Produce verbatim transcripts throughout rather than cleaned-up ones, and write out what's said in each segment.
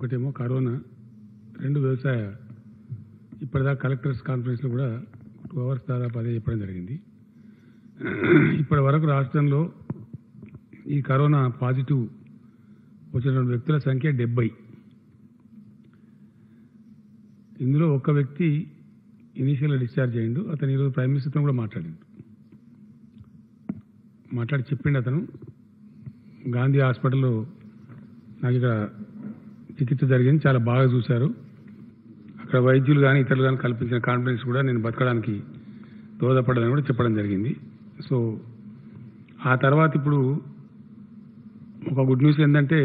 ఒకటేమో కరోనా, రెండు వ్యవసాయ. ఇప్పటిదాకా కలెక్టర్స్ కాన్ఫరెన్స్లో కూడా టూ అవర్స్ దాదాపు అదే చెప్పడం జరిగింది. ఇప్పటి వరకు రాష్ట్రంలో ఈ కరోనా పాజిటివ్ వచ్చినటువంటి వ్యక్తుల సంఖ్య డెబ్బై. ఇందులో ఒక్క వ్యక్తి ఇనీషియల్గా డిశ్చార్జ్ అయ్యిండు. అతను ఈరోజు ప్రైమ్ మినిస్టర్తో కూడా మాట్లాడిండు. మాట్లాడి చెప్పిండు అతను గాంధీ హాస్పిటల్లో నాకు ఇక్కడ చికిత్స జరిగింది, చాలా బాగా చూశారు, అక్కడ వైద్యులు కానీ ఇతరులు కానీ కల్పించిన కాన్ఫిడెన్స్ కూడా నేను బతకడానికి దోహదపడదని కూడా చెప్పడం జరిగింది. సో ఆ తర్వాత ఇప్పుడు ఒక గుడ్ న్యూస్ ఏంటంటే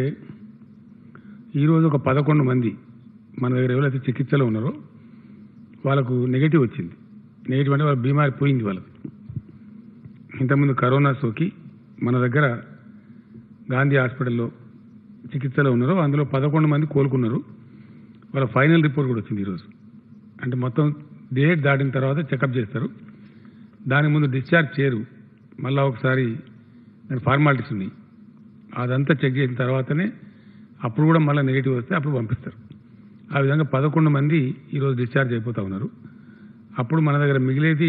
ఈరోజు ఒక పదకొండు మంది మన దగ్గర ఎవరైతే చికిత్సలో ఉన్నారో వాళ్ళకు నెగిటివ్ వచ్చింది. నెగిటివ్ అంటే వాళ్ళ బీమారి పోయింది. వాళ్ళకి ఇంతకుముందు కరోనా సోకి మన దగ్గర గాంధీ హాస్పిటల్లో చికిత్సలో ఉన్నారు. అందులో పదకొండు మంది కోలుకున్నారు. వాళ్ళ ఫైనల్ రిపోర్ట్ కూడా వచ్చింది ఈరోజు. అంటే మొత్తం డేట్ దాటిన తర్వాత చెకప్ చేస్తారు. దానికి ముందు డిశ్చార్జ్ చేయరు. మళ్ళీ ఒకసారి దాని ఫార్మాలిటీస్ ఉన్నాయి, అదంతా చెక్ చేసిన తర్వాతనే అప్పుడు కూడా మళ్ళీ నెగిటివ్ వస్తే అప్పుడు పంపిస్తారు. ఆ విధంగా పదకొండు మంది ఈరోజు డిశ్చార్జ్ అయిపోతూ ఉన్నారు. అప్పుడు మన దగ్గర మిగిలేది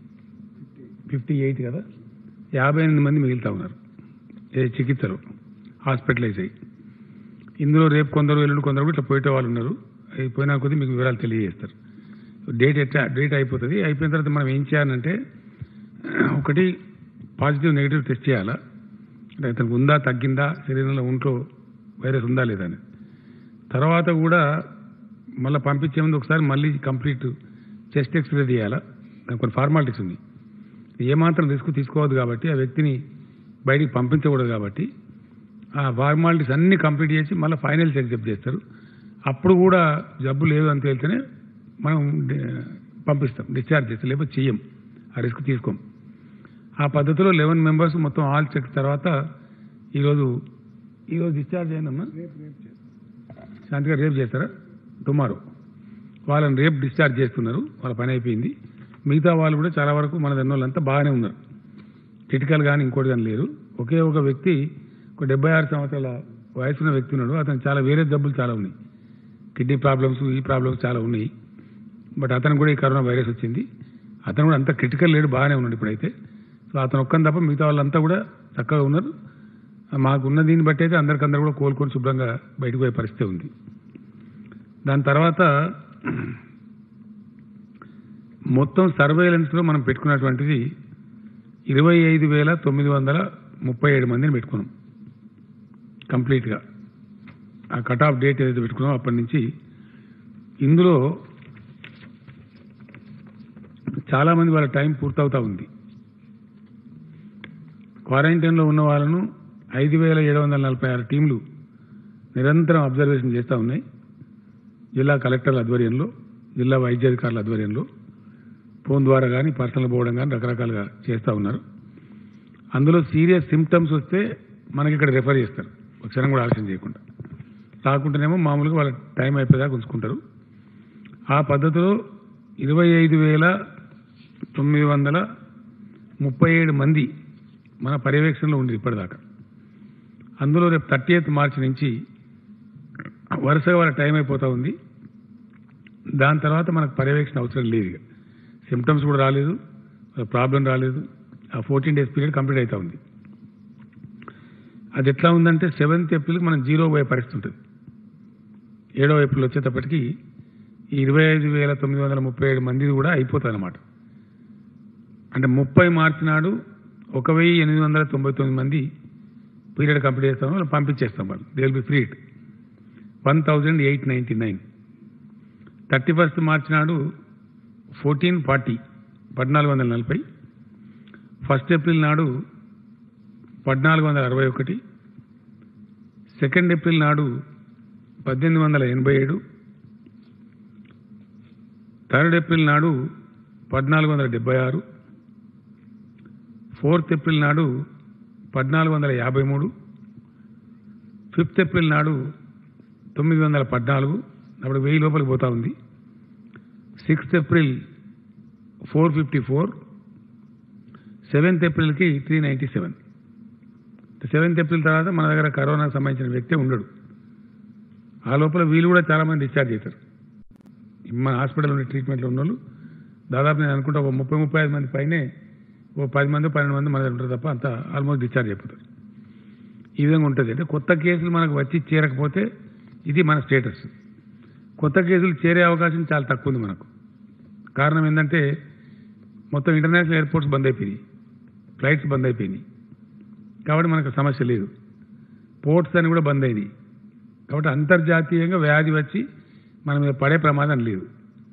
ఫిఫ్టీ ఎయిట్ కదా, యాభై ఎనిమిది మంది మిగులుతూ ఉన్నారు ఏ చికిత్సలో హాస్పిటలైజ్ అయ్యి. ఇందులో రేపు కొందరు ఎల్లుండి కొందరు కూడా ఇట్లా పోయే వాళ్ళు ఉన్నారు. పోయినా కొద్దీ మీకు వివరాలు తెలియజేస్తారు. డేట్ ఎట్లా డేట్ అయిపోతుంది. అయిపోయిన తర్వాత మనం ఏం చేయాలంటే ఒకటి పాజిటివ్ నెగిటివ్ టెస్ట్ చేయాలా, అంటే అతనికి ఉందా తగ్గిందా, శరీరంలో ఒంట్లో వైరస్ ఉందా లేదా అని. తర్వాత కూడా మళ్ళీ పంపించే ముందు ఒకసారి మళ్ళీ కంప్లీట్ చెస్ట్ ఎక్స్రే తీయాలా. దానికి కొన్ని ఫార్మాలిటీస్ ఉంది. ఏమాత్రం రిస్క్ తీసుకోవద్దు కాబట్టి, ఆ వ్యక్తిని బయటికి పంపించకూడదు కాబట్టి ఆ ఫార్మాలిటీస్ అన్నీ కంప్లీట్ చేసి మళ్ళీ ఫైనల్ చెకప్ చేస్తారు. అప్పుడు కూడా జబ్బు లేదు అని తేలితేనే మనం పంపిస్తాం, డిశ్చార్జ్ చేస్తాం, లేకపోతే చెయ్యం, ఆ రిస్క్ తీసుకోం. ఆ పద్ధతిలో లెవెన్ మెంబర్స్ మొత్తం ఆల్ చెక్ తర్వాత ఈరోజు ఈరోజు డిశ్చార్జ్ అయిందమ్మా. శాంతిగా రేపు చేస్తారా? టుమారో వాళ్ళని రేపు డిశ్చార్జ్ చేస్తున్నారు. వాళ్ళ పని అయిపోయింది. మిగతా వాళ్ళు కూడా చాలా వరకు మన దగ్గర వాళ్ళంతా బాగానే ఉన్నారు. క్రిటికల్ కానీ ఇంకోటి కానీ లేరు. ఒకే ఒక వ్యక్తి ఒక డెబ్బై ఆరు సంవత్సరాల వయసున్న వ్యక్తి ఉన్నాడు. అతను చాలా వేరే జబ్బులు చాలా ఉన్నాయి, కిడ్నీ ప్రాబ్లమ్స్, ఈ ప్రాబ్లమ్స్ చాలా ఉన్నాయి. బట్ అతను కూడా ఈ కరోనా వైరస్ వచ్చింది. అతను కూడా అంత క్రిటికల్ లేడు, బాగానే ఉన్నాడు ఇప్పుడైతే. సో అతను ఒక్కని తప్ప మిగతా వాళ్ళంతా కూడా చక్కగా ఉన్నారు. మాకున్న దీన్ని బట్టి అయితే అందరికందరూ కూడా కోలుకొని శుభ్రంగా బయటకు పోయే పరిస్థితి ఉంది. దాని తర్వాత మొత్తం సర్వేలెన్స్లో మనం పెట్టుకున్నటువంటిది ఇరవై ఐదు వేల తొమ్మిది వందల ముప్పై ఏడు మందిని పెట్టుకున్నాం కంప్లీట్గా. ఆ కట్ ఆఫ్ డేట్ ఏదైతే పెట్టుకున్నామో అప్పటి నుంచి ఇందులో చాలామంది వాళ్ళ టైం పూర్తవుతూ ఉంది. క్వారంటైన్లో ఉన్న వాళ్ళను ఐదు వేల ఏడు వందల నలభై ఆరు టీంలు నిరంతరం అబ్జర్వేషన్ చేస్తూ ఉన్నాయి. జిల్లా కలెక్టర్ల ఆధ్వర్యంలో, జిల్లా వైద్యాధికారుల ఆధ్వర్యంలో ఫోన్ ద్వారా కానీ పర్సనల్ పోవడం కానీ రకరకాలుగా చేస్తూ ఉన్నారు. అందులో సీరియస్ సిమ్టమ్స్ వస్తే మనకి ఇక్కడ రెఫర్ చేస్తారు, ఒక క్షణం కూడా ఆలస్యం చేయకుండా. రాకుంటేనేమో మామూలుగా వాళ్ళ టైం అయిపోయేదాకా ఉంచుకుంటారు. ఆ పద్ధతిలో ఇరవై ఐదు వేల తొమ్మిది వందల ముప్పై ఏడు మంది మన పర్యవేక్షణలో ఉంది ఇప్పటిదాకా. అందులో రేపు థర్టీ ఎయిత్ మార్చి నుంచి వరుసగా వాళ్ళ టైం అయిపోతూ ఉంది. దాని తర్వాత మనకు పర్యవేక్షణ అవసరం లేదు. సిమ్టమ్స్ కూడా రాలేదు, ప్రాబ్లం రాలేదు. ఆ ఫోర్టీన్ డేస్ పీరియడ్ కంప్లీట్ అవుతూ ఉంది. అది ఎట్లా ఉందంటే సెవెంత్ ఏప్రిల్కి మనం జీరో పోయే పరిస్థితి ఉంటుంది. ఏడవ ఏప్రిల్ వచ్చేటప్పటికి ఈ ఇరవై ఐదు వేల తొమ్మిది వందల ముప్పై ఏడు మంది కూడా అయిపోతుంది అన్నమాట. అంటే ముప్పై మార్చి నాడు ఒక వెయ్యి ఎనిమిది వందల తొంభై తొమ్మిది మంది పీరియడ్ కంప్లీట్ చేస్తాము, వాళ్ళు పంపించేస్తాం. వాళ్ళు they will be freed one thousand eight ninety nine. Thirty first March నాడు ఫోర్టీన్ ఫార్టీ పద్నాలుగు వందల నలభై. ఫస్ట్ ఏప్రిల్ నాడు పద్నాలుగు వందల అరవై ఒకటి. సెకండ్ ఏప్రిల్ నాడు పద్దెనిమిది వందల ఎనభై ఏడు. థర్డ్ ఏప్రిల్ నాడు పద్నాలుగు వందల డెబ్బై ఆరు. ఫోర్త్ ఏప్రిల్ నాడు పద్నాలుగు వందల యాభై మూడు. ఫిఫ్త్ ఏప్రిల్ నాడు తొమ్మిది వందల పద్నాలుగు, అప్పుడు వెయ్యి లోపలికి పోతా ఉంది. Sixth April four fifty four. Seventh ఏప్రిల్కి three ninety seven. Seventh April తర్వాత మన దగ్గర కరోనాకు సంబంధించిన వ్యక్తే ఉండడు. ఆ లోపల వీళ్ళు కూడా చాలామంది డిశ్చార్జ్ అవుతారు. మన హాస్పిటల్ ఉండే ట్రీట్మెంట్లో ఉన్న వాళ్ళు దాదాపు నేను అనుకుంటా ఒక ముప్పై ముప్పై ఐదు మంది పైనే ఓ పది మంది పన్నెండు మంది మన దగ్గర ఉంటారు తప్ప అంతా ఆల్మోస్ట్ డిశ్చార్జ్ అయిపోతారు. ఈ విధంగా ఉంటుంది. అంటే కొత్త కేసులు మనకు వచ్చి చేరకపోతే ఇది మన స్టేటస్. కొత్త కేసులు చేరే అవకాశం చాలా తక్కువ ఉంది మనకు. కారణం ఏంటంటే మొత్తం ఇంటర్నేషనల్ ఎయిర్పోర్ట్స్ బంద్ అయిపోయినాయి, ఫ్లైట్స్ బంద్ అయిపోయినాయి. కాబట్టి మనకు సమస్య లేదు. పోర్ట్స్ అని కూడా బంద్ అయినాయి. కాబట్టి అంతర్జాతీయంగా వ్యాధి వచ్చి మన మీద పడే ప్రమాదం లేదు.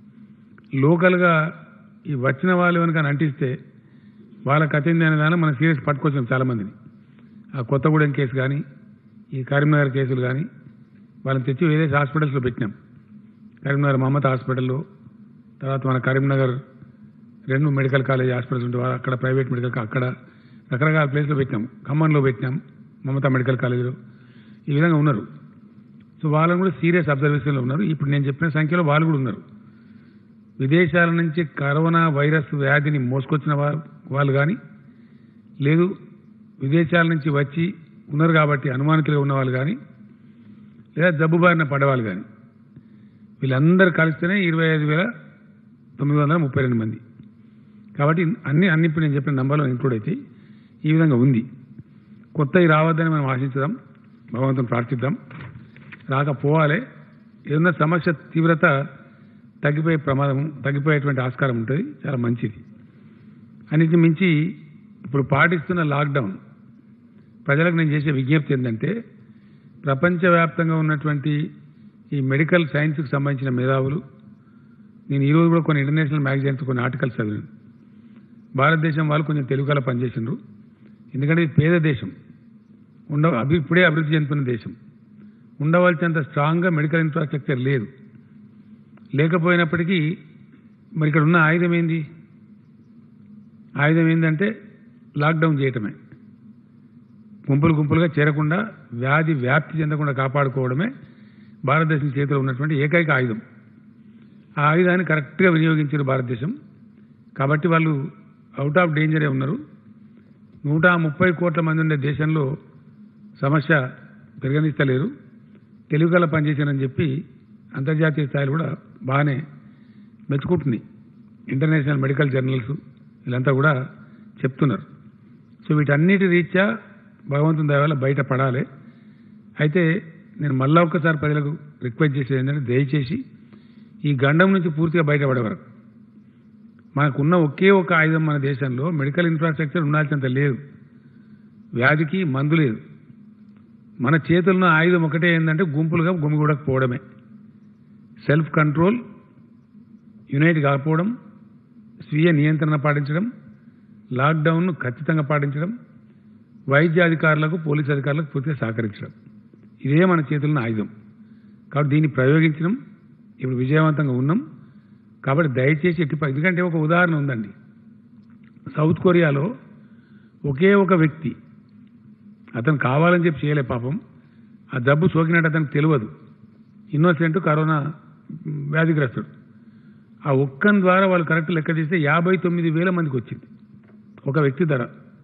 లోకల్గా ఈ వచ్చిన వాళ్ళు కనుక అంటిస్తే వాళ్ళ కథ ఏంది అనే దాన్ని మనం సీరియస్ పట్టుకొచ్చాం చాలామందిని. ఆ కొత్తగూడెం కేసు కానీ ఈ కరీంనగర్ కేసులు కానీ వాళ్ళని తెచ్చి వేరే హాస్పిటల్స్లో పెట్టినాం. కరీంనగర్ మమత హాస్పిటల్లో, తర్వాత మన కరీంనగర్ రెండు మెడికల్ కాలేజ్ హాస్పిటల్స్ ఉంటే అక్కడ ప్రైవేట్ మెడికల్ అక్కడ రకరకాల ప్లేస్లో పెట్టినాం. ఖమ్మంలో పెట్టినాం, మమతా మెడికల్ కాలేజీలో. ఈ విధంగా ఉన్నారు. సో వాళ్ళని కూడా సీరియస్ అబ్జర్వేషన్లో ఉన్నారు. ఇప్పుడు నేను చెప్పిన సంఖ్యలో వాళ్ళు కూడా ఉన్నారు. విదేశాల నుంచి కరోనా వైరస్ వ్యాధిని మోసుకొచ్చిన వాళ్ళు కానీ, లేదు విదేశాల నుంచి వచ్చి ఉన్నారు కాబట్టి అనుమానితులుగా ఉన్నవాళ్ళు కానీ, లేదా జబ్బు బారిన పడేవాళ్ళు కానీ, వీళ్ళందరూ కలిస్తేనే ఇరవై ఐదు వేల తొమ్మిది వందల ముప్పై రెండు మంది. కాబట్టి అన్ని అన్ని ఇప్పుడు నేను చెప్పిన నంబర్లో ఇంక్లూడ్ అయితే ఈ విధంగా ఉంది. కొత్తవి రావద్దని మనం ఆశించుదాం, భగవంతుని ప్రార్థిద్దాం. రాకపోవాలి. ఏదన్నా సమస్య తీవ్రత తగ్గిపోయే ప్రమాదం, తగ్గిపోయేటువంటి ఆస్కారం ఉంటుంది. చాలా మంచిది. అన్నిటి మించి ఇప్పుడు పాటిస్తున్న లాక్డౌన్ ప్రజలకు నేను చేసే విజ్ఞప్తి ఏంటంటే, ప్రపంచవ్యాప్తంగా ఉన్నటువంటి ఈ మెడికల్ సైన్స్కి సంబంధించిన మేధావులు, నేను ఈరోజు కూడా కొన్ని ఇంటర్నేషనల్ మ్యాగజైన్స్ కొన్ని ఆర్టికల్స్ చదివాను. భారతదేశం వాళ్ళు కొంచెం తెలుగులో పనిచేసిండ్రు. ఎందుకంటే ఇది పేద దేశం, ఉండ అభి ఇప్పుడే అభివృద్ధి చెందుతున్న దేశం. ఉండవలసినంత స్ట్రాంగ్గా మెడికల్ ఇన్ఫ్రాస్ట్రక్చర్ లేదు. లేకపోయినప్పటికీ మరి ఇక్కడ ఉన్న ఆయుధం ఏంది? ఆయుధం ఏంటంటే లాక్డౌన్ చేయటమే. గుంపులు గుంపులుగా చేరకుండా, వ్యాధి వ్యాప్తి చెందకుండా కాపాడుకోవడమే భారతదేశం చేతిలో ఉన్నటువంటి ఏకైక ఆయుధం. ఆ ఆయుధాన్ని కరెక్ట్గా వినియోగించారు భారతదేశం. కాబట్టి వాళ్ళు అవుట్ ఆఫ్ డేంజరే ఉన్నారు. నూట ముప్పై కోట్ల మంది ఉండే దేశంలో సమస్య పెరగనిస్తలేరు. తెలుగుగల పనిచేశారని చెప్పి అంతర్జాతీయ స్థాయిలో కూడా బాగానే మెచ్చుకుంటుంది. ఇంటర్నేషనల్ మెడికల్ జర్నల్స్ వీళ్ళంతా కూడా చెప్తున్నారు. సో వీటన్నిటి రీత్యా భగవంతుని దయ వల్ల బయటపడాలి. అయితే నేను మళ్ళా ఒక్కసారి ప్రజలకు రిక్వెస్ట్ చేసేది ఏంటంటే, దయచేసి ఈ గండం నుంచి పూర్తిగా బయటపడే వరకు మనకున్న ఒకే ఒక ఆయుధం మన దేశంలో మెడికల్ ఇన్ఫ్రాస్ట్రక్చర్ ఉండాల్సినంత లేదు. వ్యాధికి మందు లేదు. మన చేతుల్లో ఆయుధం ఒకటే ఏంటంటే గుంపులుగా గుమిగూడకపోవడమే. సెల్ఫ్ కంట్రోల్, యునైట్ కాకపోవడం, స్వీయ నియంత్రణ పాటించడం, లాక్డౌన్ను ఖచ్చితంగా పాటించడం, వైద్య అధికారులకు పోలీసు అధికారులకు పూర్తిగా సహకరించడం. ఇదే మన చేతుల్లో ఆయుధం. కాబట్టి దీన్ని ప్రయోగించడం ఇప్పుడు విజయవంతంగా ఉన్నాం. కాబట్టి దయచేసి ఎట్టి, ఎందుకంటే ఒక ఉదాహరణ ఉందండి. సౌత్ కొరియాలో ఒకే ఒక వ్యక్తి, అతను కావాలని చెప్పి చేయలే పాపం, ఆ జబ్బు సోకినట్టు అతనికి తెలియదు, ఇన్నోసెంట్, కరోనా వ్యాధిగ్రస్తుడు. ఆ ఒక్కని ద్వారా వాళ్ళు కరెక్ట్ లెక్క తీస్తే యాభై తొమ్మిది వేల మందికి వచ్చింది ఒక వ్యక్తి ధర.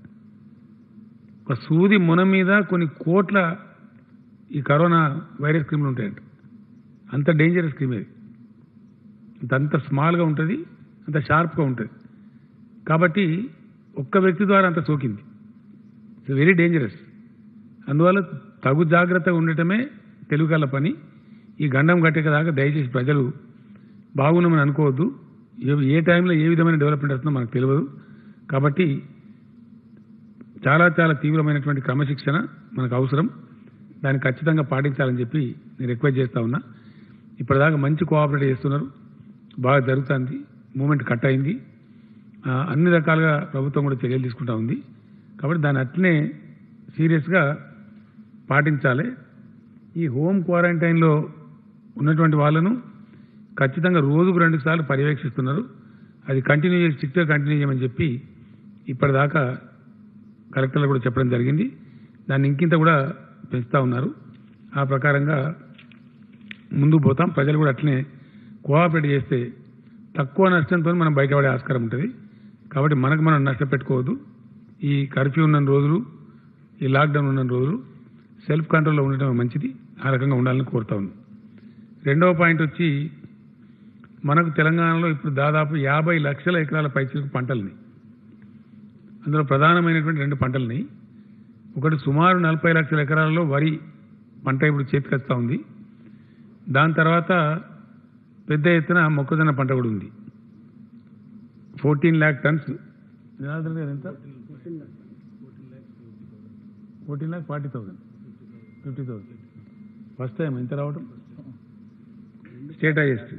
ఒక సూది మున మీద కొన్ని కోట్ల ఈ కరోనా వైరస్ క్రిములు ఉంటాయంట. అంత డేంజరస్ క్రిమ్ అది. అంత స్మాల్గా ఉంటుంది, అంత షార్ప్గా ఉంటుంది. కాబట్టి ఒక్క వ్యక్తి ద్వారా అంత సోకింది. It's very dangerous. అందువల్ల తగు జాగ్రత్తగా ఉండటమే తెలుగుగల పని. ఈ గండం గట్టేదాకా దయచేసి ప్రజలు బాగున్నామని అనుకోవద్దు. ఏ టైంలో ఏ విధమైన డెవలప్మెంట్ వస్తుందో మనకు తెలియదు. కాబట్టి చాలా చాలా తీవ్రమైనటువంటి క్రమశిక్షణ మనకు అవసరం. దాన్ని ఖచ్చితంగా పాటించాలని చెప్పి నేను రిక్వెస్ట్ చేస్తూ ఉన్నా. ఇప్పటిదాకా మంచి కోఆపరేట్ చేస్తున్నారు, బాగా జరుగుతుంది, మూమెంట్ కట్ అయింది. అన్ని రకాలుగా ప్రభుత్వం కూడా చర్యలు తీసుకుంటా ఉంది. కాబట్టి దాన్ని అట్లనే సీరియస్గా పాటించాలి. ఈ హోమ్ క్వారంటైన్లో ఉన్నటువంటి వాళ్ళను ఖచ్చితంగా రోజుకు రెండు సార్లు పర్యవేక్షిస్తున్నారు. అది కంటిన్యూ చేసి స్ట్రిక్ట్గా కంటిన్యూ చేయమని చెప్పి ఇప్పటిదాకా కలెక్టర్లు కూడా చెప్పడం జరిగింది. దాన్ని ఇంకింత కూడా పెంచుతూ ఉన్నారు. ఆ ప్రకారంగా ముందుకు పోతాం. ప్రజలు కూడా అట్లనే కోఆపరేట్ చేస్తే తక్కువ నష్టంతో మనం బయటపడే ఆస్కారం ఉంటుంది. కాబట్టి మనకు మనం నష్టపెట్టుకోవద్దు. ఈ కర్ఫ్యూ ఉన్న రోజులు, ఈ లాక్డౌన్ ఉన్న రోజులు సెల్ఫ్ కంట్రోల్లో ఉండటం మంచిది. ఆ రకంగా ఉండాలని కోరుతా ఉన్నాం. రెండవ పాయింట్ వచ్చి మనకు తెలంగాణలో ఇప్పుడు దాదాపు యాభై లక్షల ఎకరాల పైచిలకు పంటల్ని, అందులో ప్రధానమైనటువంటి రెండు పంటల్ని, ఒకటి సుమారు నలభై లక్షల ఎకరాలలో వరి పంట ఇప్పుడు చేతికొస్తా ఉంది. దాని తర్వాత పెద్ద ఎత్తున మొక్కజొన్న పంట కూడా ఉంది. ఫోర్టీన్ ల్యాక్ టన్స్ ఎంత fourteen lakh forty thousand fifty thousand first time ఎంత రావటం స్టేట్ హైయెస్ట్.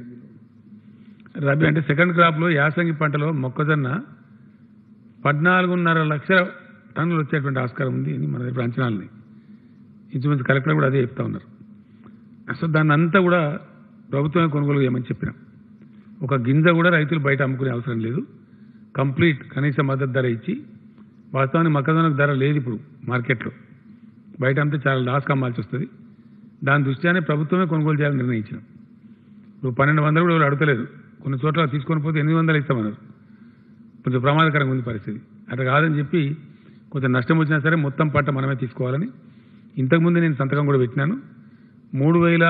రబీ అంటే సెకండ్ క్రాప్లో యాసంగి పంటలో మొక్కజొన్న పద్నాలుగున్నర లక్షల టన్నులు వచ్చేటువంటి ఆస్కారం ఉంది అని మన దగ్గర అంచనాలని ఇంచుమించు కలెక్టర్ కూడా అదే చెప్తా ఉన్నారు. సో దాన్ని అంతా కూడా ప్రభుత్వమే కొనుగోలు చేయమని చెప్పినాం. ఒక గింజ కూడా రైతులు బయట అమ్ముకునే అవసరం లేదు, కంప్లీట్ కనీస మద్దతు ధర ఇచ్చి, వాస్తవానికి మొక్కజొన్నకు ధర లేదు ఇప్పుడు మార్కెట్లో, బయట అంతా చాలా లాస్ కమ్మాల్సి వస్తుంది. దాని దృష్ట్యానే ప్రభుత్వమే కొనుగోలు చేయాలని నిర్ణయించినాం. ఇప్పుడు పన్నెండు వందలు కూడా అడగలేదు, కొన్ని చోట్ల తీసుకొని పోతే ఎనిమిది వందలు ఇస్తామన్నారు. కొంచెం ప్రమాదకరంగా ఉంది పరిస్థితి. అట్లా కాదని చెప్పి కొంచెం నష్టం వచ్చినా సరే మొత్తం పంట మనమే తీసుకోవాలని ఇంతకుముందు నేను సంతకం కూడా పెట్టినాను. మూడు వేల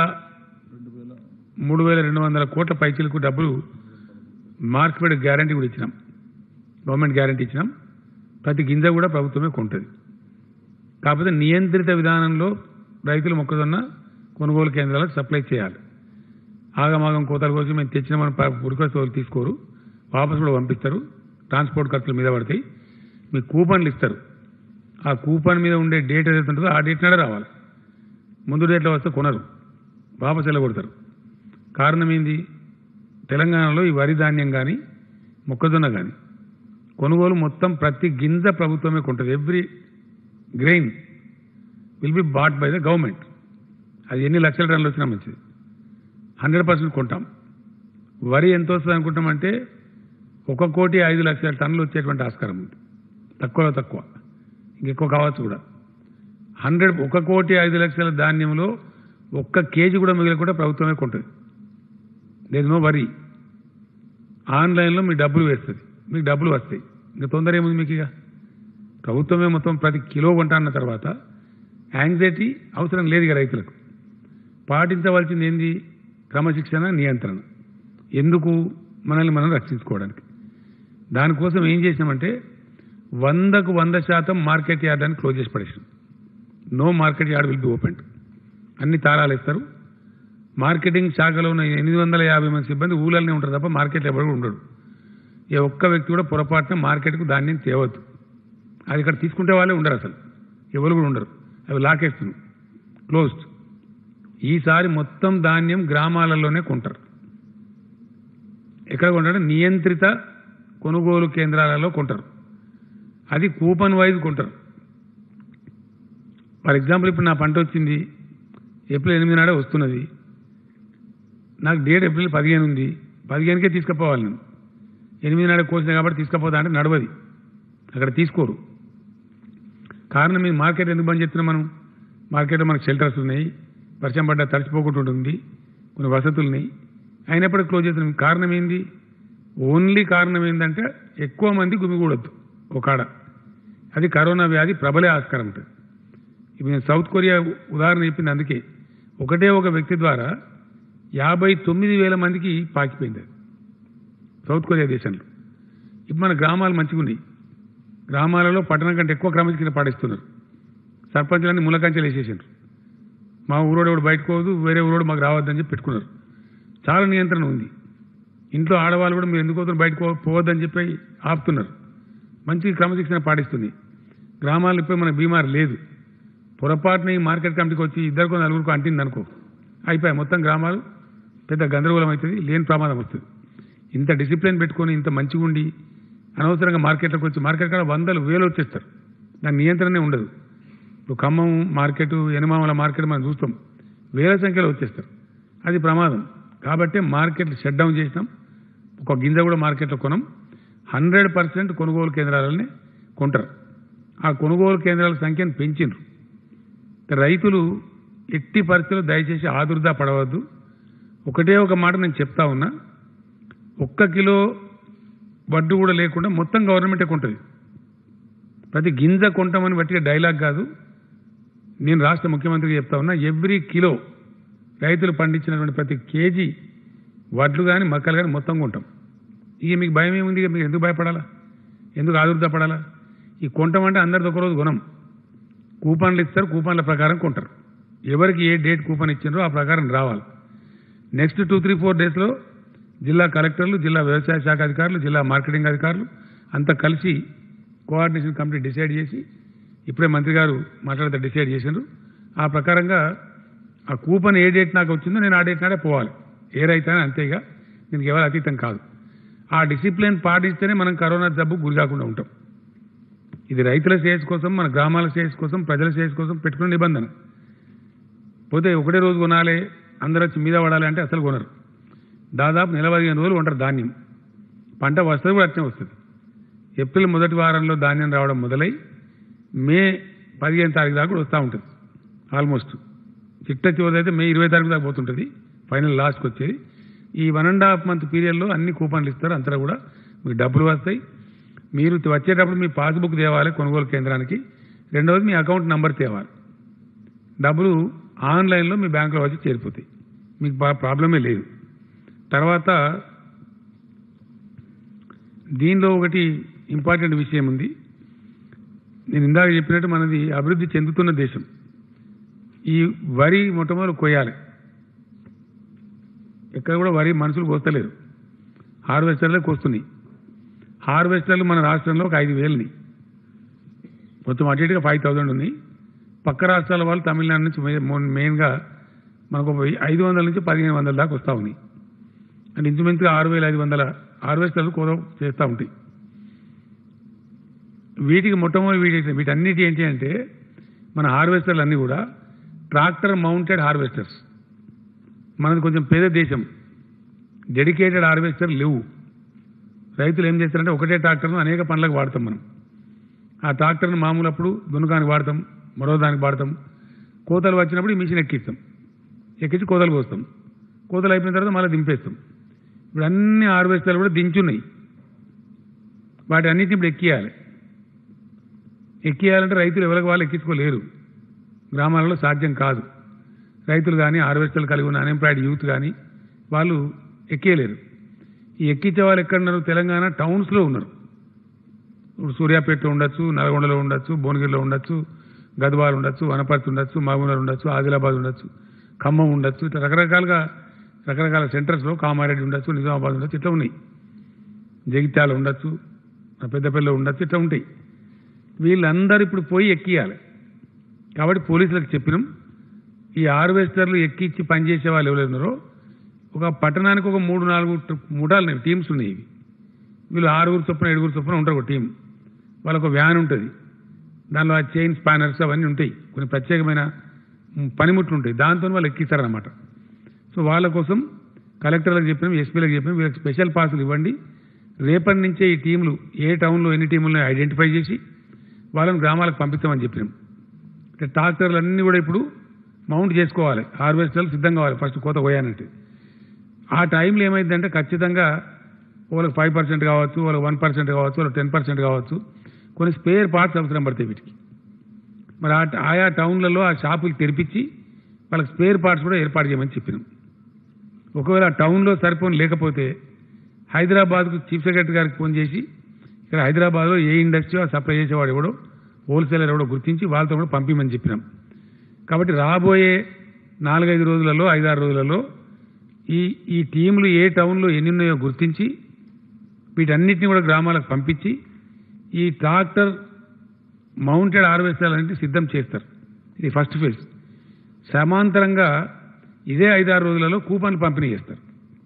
మూడు వేల రెండు వందల కోట్ల పైచీలకు డబ్బులు మార్కెట్ గ్యారంటీ కూడా ఇచ్చినాం, గవర్నమెంట్ గ్యారంటీ ఇచ్చినాం. ప్రతి గింజ కూడా ప్రభుత్వమే కొంటుంది. కాకపోతే నియంత్రిత విధానంలో రైతులు మొక్కజొన్న కొనుగోలు కేంద్రాలకు సప్లై చేయాలి. ఆగమాగం కోతల కోసం మేము తెచ్చిన మన ఉరికొస్తే తీసుకోరు, వాపసు కూడా పంపిస్తారు, ట్రాన్స్పోర్ట్ ఖర్చులు మీద పడతాయి. మీకు కూపన్లు ఇస్తారు, ఆ కూపన్ మీద ఉండే డేట్ ఏదైతే ఉంటుందో ఆ డేట్ నాడే రావాలి. ముందు డేట్లో వస్తే కొనరు, వాపసు వెళ్ళగొడతారు. కారణం ఏంది? తెలంగాణలో ఈ వరి ధాన్యం కానీ మొక్కజొన్న కానీ కొనుగోలు మొత్తం ప్రతి గింజ ప్రభుత్వమే కొంటుంది. Every grain will be bought by the government. అది ఎన్ని లక్షల టన్నులు వచ్చినా మంచిది, హండ్రెడ్ పర్సెంట్ కొంటాం. వరి ఎంత వస్తుంది అనుకుంటామంటే ఒక కోటి ఐదు లక్షల టన్నులు వచ్చేటువంటి ఆస్కారం ఉంది, తక్కువలో తక్కువ, ఇంకెక్కువ కావచ్చు కూడా. హండ్రెడ్ ఒక కోటి ఐదు లక్షల ధాన్యంలో ఒక్క కేజీ కూడా మిగిలకుండా ప్రభుత్వమే కొంటుంది. లేదు నో వరి. ఆన్లైన్లో మీ డబ్బులు వేస్తుంది, మీకు డబ్బులు వస్తాయి. ఇంకా తొందర ఏముంది మీకు? ఇక ప్రభుత్వమే మొత్తం ప్రతి కిలో కొంటా అన్న తర్వాత యాంగ్జైటీ అవసరం లేదు ఇక రైతులకు. పాటించవలసింది ఏంది? క్రమశిక్షణ, నియంత్రణ. ఎందుకు? మనల్ని మనం రక్షించుకోవడానికి. దానికోసం ఏం చేసినామంటే వందకు వంద శాతం మార్కెట్ యార్డ్ అని క్లోజ్ చేసి పడేసాం. No market yard will be open. అన్ని తాళాలు ఇస్తారు. మార్కెటింగ్ శాఖలో ఉన్న ఎనిమిది వందల యాభై మంది సిబ్బంది ఊళ్ళనే ఉంటారు తప్ప మార్కెట్లో ఎవరు ఉండడు. ఏ ఒక్క వ్యక్తి కూడా పొరపాటున మార్కెట్కు ధాన్యం తేవద్దు. అది ఇక్కడ తీసుకుంటే వాళ్ళే ఉండరు, అసలు ఎవరు కూడా ఉండరు. అవి లాకేస్తున్నాం, క్లోజ్డ్. ఈసారి మొత్తం ధాన్యం గ్రామాలలోనే కొంటారు. ఎక్కడ కొంటారు? నియంత్రిత కొనుగోలు కేంద్రాలలో కొంటారు. అది కూపన్ వైజ్ కొంటారు. ఫర్ ఎగ్జాంపుల్ ఇప్పుడు నా పంట వచ్చింది ఏప్రిల్ ఎనిమిది నాడే వస్తున్నది, నాకు డేట్ ఏప్రిల్ పదిహేను ఉంది, పదిహేనుకే తీసుకుపోవాలి నేను. ఎనిమిది నాడే కోసిన కాబట్టి తీసుకుపోతా అంటే నడవది, అక్కడ తీసుకోరు. కారణం మీ మార్కెట్ ఎందుకు బంద్ చేస్తున్నాం మనం? మార్కెట్లో మనకు షెల్టర్స్ ఉన్నాయి, వర్షం పడ్డ తడిచిపోకుండా ఉంటుంది, కొన్ని వసతులు ఉన్నాయి, అయినప్పటికీ క్లోజ్ చేస్తున్నాం. కారణం ఏంది? ఓన్లీ కారణం ఏంటంటే ఎక్కువ మంది గుమిగూడొద్దు ఒకాడ. అది కరోనా వ్యాధి ప్రబలే ఆస్కారం ఉంటుంది. ఇప్పుడు నేను సౌత్ కొరియా ఉదాహరణ చెప్పింది అందుకే. ఒకటే ఒక వ్యక్తి ద్వారా యాభై తొమ్మిది వేల మందికి పాకిపోయింది అది సౌత్ కొరియా దేశంలో. ఇప్పుడు మన గ్రామాలు మంచిగా ఉన్నాయి, గ్రామాలలో పట్టణం కంటే ఎక్కువ క్రమశిక్షణ పాటిస్తున్నారు. సర్పంచులన్నీ ములకంచెలు వేసేసారు. మా ఊరోడు ఎవడు బయటకు పోదు, వేరే ఊరోడు మాకు రావద్దని చెప్పి పెట్టుకున్నారు. చాలా నియంత్రణ ఉంది. ఇంట్లో ఆడవాళ్ళు కూడా మీరు ఎందుకు పోతున్నారు బయటకు పోవద్దని చెప్పి ఆపుతున్నారు. మంచి క్రమశిక్షణ పాటిస్తుంది. గ్రామాల్లో ఇప్పుడు మన బీమారు లేదు. పొరపాటున ఈ మార్కెట్ కమిటీకి వచ్చి ఇద్దరికో నలుగురికో అంటింది అనుకో, అయిపోయాయి మొత్తం గ్రామాలు పెద్ద గందరగోళం అవుతుంది, లేని ప్రమాదం వస్తుంది. ఇంత డిసిప్లిన్ పెట్టుకొని ఇంత మంచిగా ఉండి అనవసరంగా మార్కెట్లోకి వచ్చి మార్కెట్ కాడ వందలు వేలు వచ్చేస్తారు, దాని నియంత్రణనే ఉండదు. ఇప్పుడు ఖమ్మం మార్కెట్, ఎనమామల మార్కెట్ మనం చూస్తాం, వేల సంఖ్యలో వచ్చేస్తారు, అది ప్రమాదం. కాబట్టి మార్కెట్లు షట్ డౌన్ చేసినాం. ఒక గింజ కూడా మార్కెట్లో కొనం. హండ్రెడ్ పర్సెంట్ కొనుగోలు కేంద్రాలనే కొంటారు. ఆ కొనుగోలు కేంద్రాల సంఖ్యను పెంచిండ్రు. రైతులు ఎట్టి పరిస్థితుల్లో దయచేసి ఆదుర్దా పడవద్దు. ఒకటే ఒక మాట నేను చెప్తా ఉన్నా, ఒక్క కిలో వడ్డు కూడా లేకుండా మొత్తం గవర్నమెంటే కొంటుంది. ప్రతి గింజ కొంటామని బట్టి డైలాగ్ కాదు, నేను రాష్ట్ర ముఖ్యమంత్రికి చెప్తా ఉన్నా, ఎవ్రీ కిలో రైతులు పండించినటువంటి ప్రతి కేజీ వడ్లు కానీ మక్కలు కానీ మొత్తం కొంటాం. ఇక మీకు భయం ఏముంది? ఇక మీకు ఎందుకు భయపడాలా? ఎందుకు ఆదుర్త పడాలా? ఈ కొంటామంటే అందరిది ఒకరోజు కొనం. కూపన్లు ఇస్తారు, కూపన్ల ప్రకారం కొంటారు. ఎవరికి ఏ డేట్ కూపన్ ఇచ్చిండ్రో ఆ ప్రకారం రావాలి. నెక్స్ట్ టూ త్రీ ఫోర్ డేస్లో జిల్లా కలెక్టర్లు, జిల్లా వ్యవసాయ శాఖ అధికారులు, జిల్లా మార్కెటింగ్ అధికారులు అంతా కలిసి కోఆర్డినేషన్ కమిటీ డిసైడ్ చేసి, ఇప్పుడే మంత్రి గారు మాట్లాడితే డిసైడ్ చేసిండ్రు. ఆ ప్రకారంగా ఆ కూపన్ ఏ డేట్ నాకు వచ్చిందో నేను ఆ డేట్ నాడే పోవాలి. ఏ రైతైనా అంతేగా, దీనికి ఎవరు అతీతం కాదు. ఆ డిసిప్లిన్ పాటిస్తేనే మనం కరోనా జబ్బు గురి కాకుండా ఉంటాం. ఇది రైతుల శ్రేయస్ కోసం, మన గ్రామాల శ్రేయస్ కోసం, ప్రజల శ్రేయస్ కోసం పెట్టుకున్న నిబంధన. పోతే ఒకటే రోజు కొనాలి, అందరూ వచ్చి మీద పడాలి అంటే అసలు కొనరు. దాదాపు నెల పదిహేను రోజులు కొంటారు ధాన్యం. పంట వస్తుంది కూడా అట్నే వస్తుంది. ఏప్రిల్ మొదటి వారంలో ధాన్యం రావడం మొదలై మే పదిహేను తారీఖు దాకా కూడా వస్తూ ఉంటుంది. ఆల్మోస్ట్ చిట్ట చివరి అయితే మే ఇరవై తారీఖు దాకా పోతుంటుంది, ఫైనల్ లాస్ట్కి వచ్చేది. ఈ వన్ అండ్ హాఫ్ మంత్ పీరియడ్లో అన్ని కూపన్లు ఇస్తారు. అంతా కూడా మీకు డబ్బులు వస్తాయి. మీరు వచ్చేటప్పుడు మీ పాస్బుక్ తేవాలి కొనుగోలు కేంద్రానికి. రెండవది మీ అకౌంట్ నంబర్ తేవాలి. డబ్బులు ఆన్లైన్లో మీ బ్యాంకులో వచ్చి చేరిపోతాయి, మీకు ప్రాబ్లమే లేదు. తర్వాత దీనిలో ఒకటి ఇంపార్టెంట్ విషయం ఉంది. నేను ఇందాక చెప్పినట్టు మనది అభివృద్ధి చెందుతున్న దేశం. ఈ వరి మొట్టమొదటి కొయ్యాలి. ఎక్కడ కూడా వరి మనుషులు కోస్తలేరు, హార్వెస్టర్లే కోస్తున్నాయి. హార్వెస్టర్లు మన రాష్ట్రంలో ఒక ఐదు వేలుని మొత్తం అటు ఇటుగా ఫైవ్ థౌజండ్ ఉన్నాయి. పక్క రాష్ట్రాల వాళ్ళు తమిళనాడు నుంచి మెయిన్గా మనకు ఐదు వందల నుంచి పదిహేను వందల దాకా వస్తూ ఉన్నాయి. అంటే ఇంచుమించుగా ఆరు వేల ఐదు వందల హార్వెస్టర్లు కోత చేస్తూ ఉంటాయి. వీటికి మొట్టమొదటి వీటి వీటన్నిటి ఏంటి అంటే మన హార్వెస్టర్లు అన్నీ కూడా ట్రాక్టర్ మౌంటెడ్ హార్వెస్టర్స్. మనది కొంచెం పేద దేశం, డెడికేటెడ్ హార్వెస్టర్ లేవు. రైతులు ఏం చేస్తారంటే ఒకటే ట్రాక్టర్ను అనేక పనులకు వాడతాం మనం. ఆ ట్రాక్టర్ను మామూలు అప్పుడు దున్నకానికి వాడతాం, మరో దానికి వాడతాం. కోతలు వచ్చినప్పుడు ఈ మిషన్ ఎక్కిస్తాం, ఎక్కించి కోతలు కోస్తాం. కోతలు అయిపోయిన తర్వాత మళ్ళీ దింపేస్తాం. ఇప్పుడు అన్ని హార్వెస్టర్లు కూడా దించున్నాయి. వాటి అన్నిటిని ఇప్పుడు ఎక్కియాలి. ఎక్కియాలంటే రైతులు ఎవరికి వాళ్ళు ఎక్కించుకోలేరు, గ్రామాలలో సాధ్యం కాదు. రైతులు కానీ హార్వెస్టర్లు కలిగి ఉన్న అన్ఎంప్లాయిడ్ యూత్ కానీ వాళ్ళు ఎక్కేయలేరు. ఈ ఎక్కించే వాళ్ళు ఎక్కడున్నారు? తెలంగాణ టౌన్స్లో ఉన్నారు. ఇప్పుడు సూర్యాపేటలో ఉండొచ్చు, నల్గొండలో ఉండొచ్చు, భువనగిరిలో ఉండొచ్చు, గద్వాల ఉండొచ్చు, వనపర్తి ఉండొచ్చు, మహబూబ్నగర్ ఉండొచ్చు, ఆదిలాబాద్ ఉండొచ్చు, ఖమ్మం ఉండొచ్చు. ఇట్లా రకరకాలుగా రకరకాల సెంటర్స్లో కామారెడ్డి ఉండొచ్చు, నిజామాబాద్ ఉండొచ్చు, ఇట్లా ఉన్నాయి. జగిత్యాల ఉండొచ్చు, పెద్దపల్లిలో ఉండొచ్చు, ఇట్లా ఉంటాయి. వీళ్ళందరూ ఇప్పుడు పోయి ఎక్కియాలి. కాబట్టి పోలీసులకు చెప్పినాం, ఈ హార్వెస్టర్లు ఎక్కించి పనిచేసే వాళ్ళు ఎవరున్నారో ఒక పట్టణానికి ఒక మూడు నాలుగు ముఠాలు టీమ్స్ ఉన్నాయి. ఇవి వీళ్ళు ఆరుగురు చొప్పున ఏడుగురు చొప్పున ఉంటారు ఒక టీం. వాళ్ళకు వ్యాన్ ఉంటుంది, దానిలో ఆ చైన్ స్పానర్స్ అవన్నీ ఉంటాయి, కొన్ని ప్రత్యేకమైన పనిముట్లు ఉంటాయి, దాంతో వాళ్ళు ఎక్కిస్తారనమాట. సో వాళ్ళ కోసం కలెక్టర్లకు చెప్పినాం, ఎస్పీలకు చెప్పినాం, వీళ్ళకి స్పెషల్ పాసులు ఇవ్వండి. రేపటి నుంచే ఈ టీంలు ఏ టౌన్లో ఎన్ని టీములను ఐడెంటిఫై చేసి వాళ్ళని గ్రామాలకు పంపిస్తామని చెప్పినాం. ట్రాక్టర్లు అన్నీ కూడా ఇప్పుడు మౌంట్ చేసుకోవాలి, హార్వెస్టర్లు సిద్ధం కావాలి ఫస్ట్ కోత పోయానంటే. ఆ టైంలో ఏమైందంటే ఖచ్చితంగా వాళ్ళకి ఫైవ్ పర్సెంట్ కావచ్చు, వాళ్ళకి వన్ పర్సెంట్ కావచ్చు, వాళ్ళకి టెన్ పర్సెంట్ కావచ్చు, కొన్ని స్పేర్ పార్ట్స్ అవసరం పడతాయి వీటికి. మరి ఆ ఆయా టౌన్లలో ఆ షాపులు తెరిపించి వాళ్ళకి స్పేర్ పార్ట్స్ కూడా ఏర్పాటు చేయమని చెప్పినాం. ఒకవేళ ఆ టౌన్లో సరిపోని లేకపోతే హైదరాబాద్కు చీఫ్ సెక్రటరీ గారికి ఫోన్ చేసి ఇక్కడ హైదరాబాద్లో ఏ ఇండస్ట్రీ సప్లై చేసేవాడు ఎవడో, హోల్సేలర్ ఎవడో గుర్తించి వాళ్ళతో కూడా పంపించమని చెప్పినాం. కాబట్టి రాబోయే నాలుగైదు రోజులలో ఐదారు రోజులలో ఈ ఈ టీంలు ఏ టౌన్లో ఎన్ని ఉన్నాయో గుర్తించి వీటన్నిటిని కూడా గ్రామాలకు పంపించి ఈ ట్రాక్టర్ మౌంటెడ్ హార్వెస్టర్లన్నింటినీ సిద్ధం చేస్తారు. ఇది ఫస్ట్ ఫేజ్. సమాంతరంగా ఇదే ఐదారు రోజులలో కూపన్లు పంపిణీ చేస్తారు.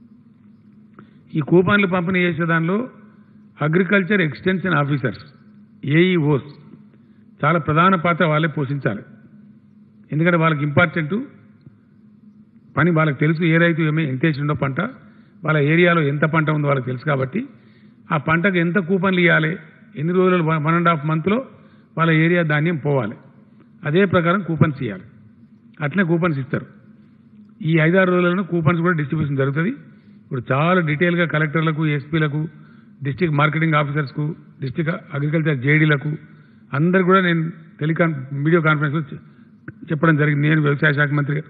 ఈ కూపన్లు పంపిణీ చేసే దానిలో అగ్రికల్చర్ ఎక్స్టెన్షన్ ఆఫీసర్స్, ఏఈఓస్ చాలా ప్రధాన పాత్ర వాళ్ళే పోషించాలి. ఎందుకంటే వాళ్ళకి ఇంపార్టెంట్ పని, వాళ్ళకి తెలుసు ఏ రైతు ఏమే ఎంత వేసిండో పంట, వాళ్ళ ఏరియాలో ఎంత పంట ఉందో వాళ్ళకి తెలుసు. కాబట్టి ఆ పంటకు ఎంత కూపన్లు ఇవ్వాలి, ఎన్ని రోజులు వన్ అండ్ హాఫ్ మంత్లో వాళ్ళ ఏరియా ధాన్యం పోవాలి, అదే ప్రకారం కూపన్స్ ఇవ్వాలి. అట్లనే కూపన్స్ ఇస్తారు. ఈ ఐదారు రోజులను కూపన్స్ కూడా డిస్ట్రిబ్యూషన్ జరుగుతుంది. ఇప్పుడు చాలా డీటెయిల్గా కలెక్టర్లకు, ఎస్పీలకు, డిస్ట్రిక్ట్ మార్కెటింగ్ ఆఫీసర్స్కు, డిస్ట్రిక్ట్ అగ్రికల్చర్ జేడీలకు అందరు కూడా నేను టెలికాన్ వీడియో కాన్ఫరెన్స్లో చెప్పడం జరిగింది. నేను వ్యవసాయ శాఖ మంత్రిగా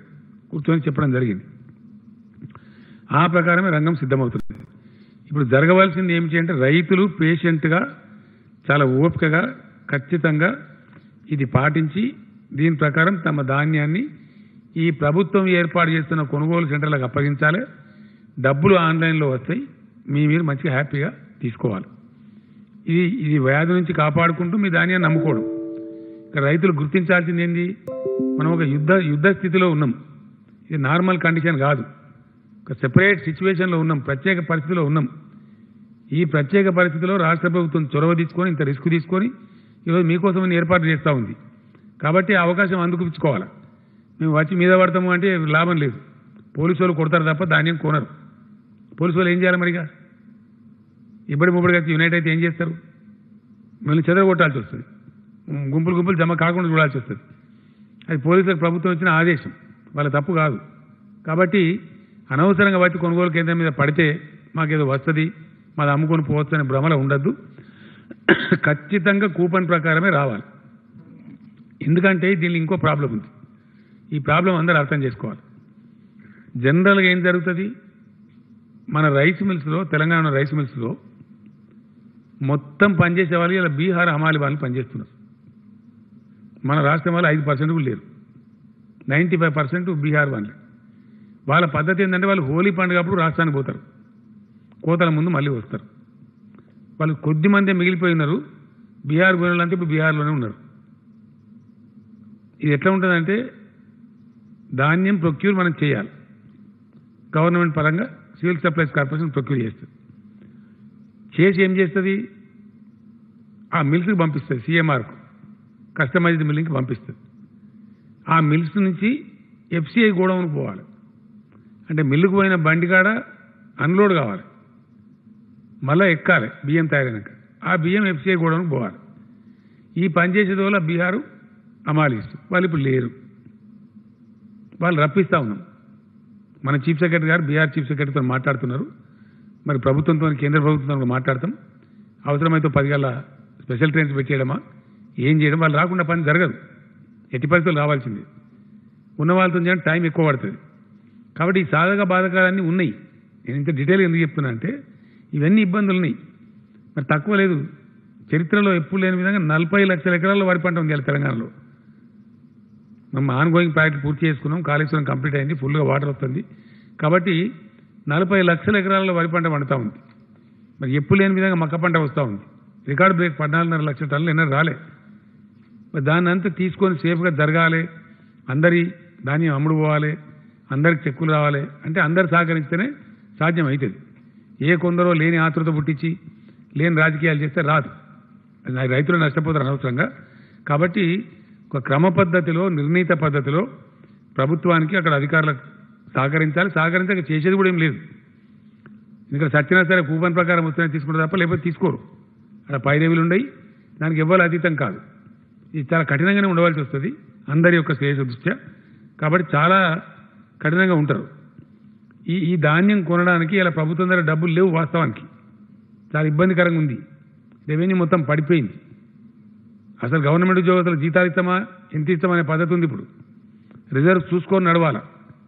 కూర్చొని చెప్పడం జరిగింది. ఆ ప్రకారమే రంగం సిద్ధమవుతుంది. ఇప్పుడు జరగవలసింది ఏమిటి అంటే రైతులు పేషెంట్గా చాలా ఓపికగా ఖచ్చితంగా ఇది పాటించి దీని ప్రకారం తమ ధాన్యాన్ని ఈ ప్రభుత్వం ఏర్పాటు చేస్తున్న కొనుగోలు సెంటర్లకు అప్పగించాలి. డబ్బులు ఆన్లైన్లో వస్తాయి, మీ మీరు మంచిగా హ్యాపీగా తీసుకోవాలి. ఇది ఇది వ్యాధి నుంచి కాపాడుకుంటూ మీ ధాన్యాన్ని నమ్ముకోవడం. ఇక్కడ రైతులు గుర్తించాల్సింది ఏంది, మనం ఒక యుద్ధ యుద్ధ స్థితిలో ఉన్నాం. ఇది నార్మల్ కండిషన్ కాదు, ఒక సెపరేట్ సిచ్యువేషన్లో ఉన్నాం, ప్రత్యేక పరిస్థితిలో ఉన్నాం. ఈ ప్రత్యేక పరిస్థితిలో రాష్ట్ర ప్రభుత్వం చొరవ తీసుకొని ఇంత రిస్క్ తీసుకొని ఈరోజు మీకోసం ఏర్పాటు చేస్తూ ఉంది. కాబట్టి ఆ అవకాశం అందుకుపించుకోవాలి. మేము వచ్చి మీద పడతాము అంటే లాభం లేదు. పోలీసు వాళ్ళు కొడతారు తప్ప ధాన్యం కొనరు. పోలీసు వాళ్ళు ఏం చేయాలి మరిగా? ఇబ్బడి ముబ్బడిగా యునైట్ అయితే ఏం చేస్తారు? మిమ్మల్ని చెదరగొట్టాల్సి వస్తుంది, గుంపులు గుంపులు జమ కాకుండా చూడాల్సి వస్తుంది. అది పోలీసులకు ప్రభుత్వం ఇచ్చిన ఆదేశం, వాళ్ళ తప్పు కాదు. కాబట్టి అనవసరంగా వచ్చి కొనుగోలు కేంద్రం మీద పడితే మాకేదో వస్తుంది, మాది అమ్ముకొని పోవచ్చు అనే భ్రమలో ఉండద్దు. ఖచ్చితంగా కూపన్ ప్రకారమే రావాలి. ఎందుకంటే దీనిలో ఇంకో ప్రాబ్లం ఉంది. ఈ ప్రాబ్లం అందరూ అర్థం చేసుకోవాలి. జనరల్గా ఏం జరుగుతుంది, మన రైస్ మిల్స్లో, తెలంగాణ రైస్ మిల్స్లో మొత్తం పనిచేసే వాళ్ళు ఇలా బీహార్ హమాలి వాళ్ళు పనిచేస్తున్నారు. మన రాష్ట్రం వాళ్ళు ఐదు పర్సెంట్ కూడా లేరు, నైంటీ ఫైవ్ పర్సెంట్ బీహార్ వాళ్ళే. వాళ్ళ పద్ధతి ఏంటంటే వాళ్ళు హోలీ పండుగ అప్పుడు రాష్ట్రానికి పోతారు, కోతల ముందు మళ్ళీ వస్తారు. వాళ్ళు కొద్ది మంది మిగిలిపోయి ఉన్నారు. బీహార్ పోయిన అంటే ఇప్పుడు బీహార్లోనే ఉన్నారు. ఇది ఎట్లా ఉంటుందంటే ధాన్యం ప్రొక్యూర్ మనం చేయాలి. గవర్నమెంట్ పరంగా సివిల్ సప్లైస్ కార్పొరేషన్ ప్రొక్యూర్ చేస్తుంది. చేసి ఏం చేస్తుంది, ఆ మిల్స్కి పంపిస్తుంది, సీఎంఆర్కు కస్టమైజ్డ్ మిల్లింగ్కి పంపిస్తుంది. ఆ మిల్స్ నుంచి ఎఫ్సిఐ గోడౌన్కి పోవాలి. అంటే మిల్లుకు పోయిన బండి కాడ అన్లోడ్ కావాలి, మళ్ళీ ఎక్కాలి బియ్యం తయారైనాక. ఆ బియ్యం ఎఫ్సిఐ గోడౌన్కి పోవాలి. ఈ పని చేసేది వల్ల బీహారు అమాలీస్ వాళ్ళు ఇప్పుడు లేరు, వాళ్ళు రప్పిస్తూ ఉన్నాం. మన చీఫ్ సెక్రటరీ గారు బీహార్ చీఫ్ సెక్రటరీతో మాట్లాడుతున్నారు. మరి ప్రభుత్వంతో, కేంద్ర ప్రభుత్వంతో కూడా మాట్లాడతాం. అవసరమైతే పది గల స్పెషల్ ట్రైన్స్ పెట్టేయడమా ఏం చేయడం, వాళ్ళు రాకుండా పని జరగదు. ఎట్టి పరిస్థితులు రావాల్సింది. ఉన్న వాళ్ళతో చేయడం టైం ఎక్కువ పడుతుంది. కాబట్టి ఈ సాధక బాధకాలన్నీ ఉన్నాయి. నేను ఇంత డీటెయిల్గా ఎందుకు చెప్తున్నా అంటే ఇవన్నీ ఇబ్బందులు ఉన్నాయి. మరి తక్కువ లేదు, చరిత్రలో ఎప్పుడు లేని విధంగా నలభై లక్షల ఎకరాల్లో వరి పంట ఉంది తెలంగాణలో. మనం ఆన్ గోయింగ్ ప్రాజెక్ట్ పూర్తి చేసుకున్నాం, కాళేశ్వరం కంప్లీట్ అయింది, ఫుల్గా వాటర్ వస్తుంది. కాబట్టి నలభై లక్షల ఎకరాల్లో వరి పంట పండుతూ ఉంది. మరి ఎప్పుడు లేని విధంగా మక్క పంట వస్తూ ఉంది. రికార్డు బ్రేక్ పద్నాలుగున్నర లక్షల టన్నులు ఎన్నో రాలే. మరి దాన్ని అంతా తీసుకొని సేఫ్గా జరగాలి, అందరి ధాన్యం అమ్ముడు పోవాలి, అందరికి చెక్కులు రావాలి అంటే అందరు సహకరిస్తేనే సాధ్యం అవుతుంది. ఏ కొందరో లేని ఆతృత పుట్టించి లేని రాజకీయాలు చేస్తే రాదు. రైతులు నష్టపోతారు అనవసరంగా. కాబట్టి ఒక క్రమ పద్ధతిలో, నిర్ణీత పద్ధతిలో ప్రభుత్వానికి అక్కడ అధికారులకు సహకరించాలి. సహకరించక చేసేది కూడా ఏం లేదు. ఇక్కడ సచ్చినా సరే కూపన్ ప్రకారం వస్తేనే తీసుకుంటారు తప్ప లేకపోతే తీసుకోరు. అక్కడ పైరేవులు ఉండయి, దానికి ఎవ్వరు అతీతం కాదు. ఇది చాలా కఠినంగానే ఉండవలసి వస్తుంది అందరి యొక్క శ్రేయస్సు దృష్ట్యా. కాబట్టి చాలా కఠినంగా ఉంటారు. ఈ ఈ ధాన్యం కొనడానికి ఇలా ప్రభుత్వం దగ్గర డబ్బులు లేవు. వాస్తవానికి చాలా ఇబ్బందికరంగా ఉంది. రెవెన్యూ మొత్తం పడిపోయింది. అసలు గవర్నమెంట్ ఉద్యోగస్తులు జీతాలు ఇస్తామా, ఎంత ఇస్తామనే పద్ధతి ఉంది. ఇప్పుడు రిజర్వ్ చూసుకొని నడవాలా.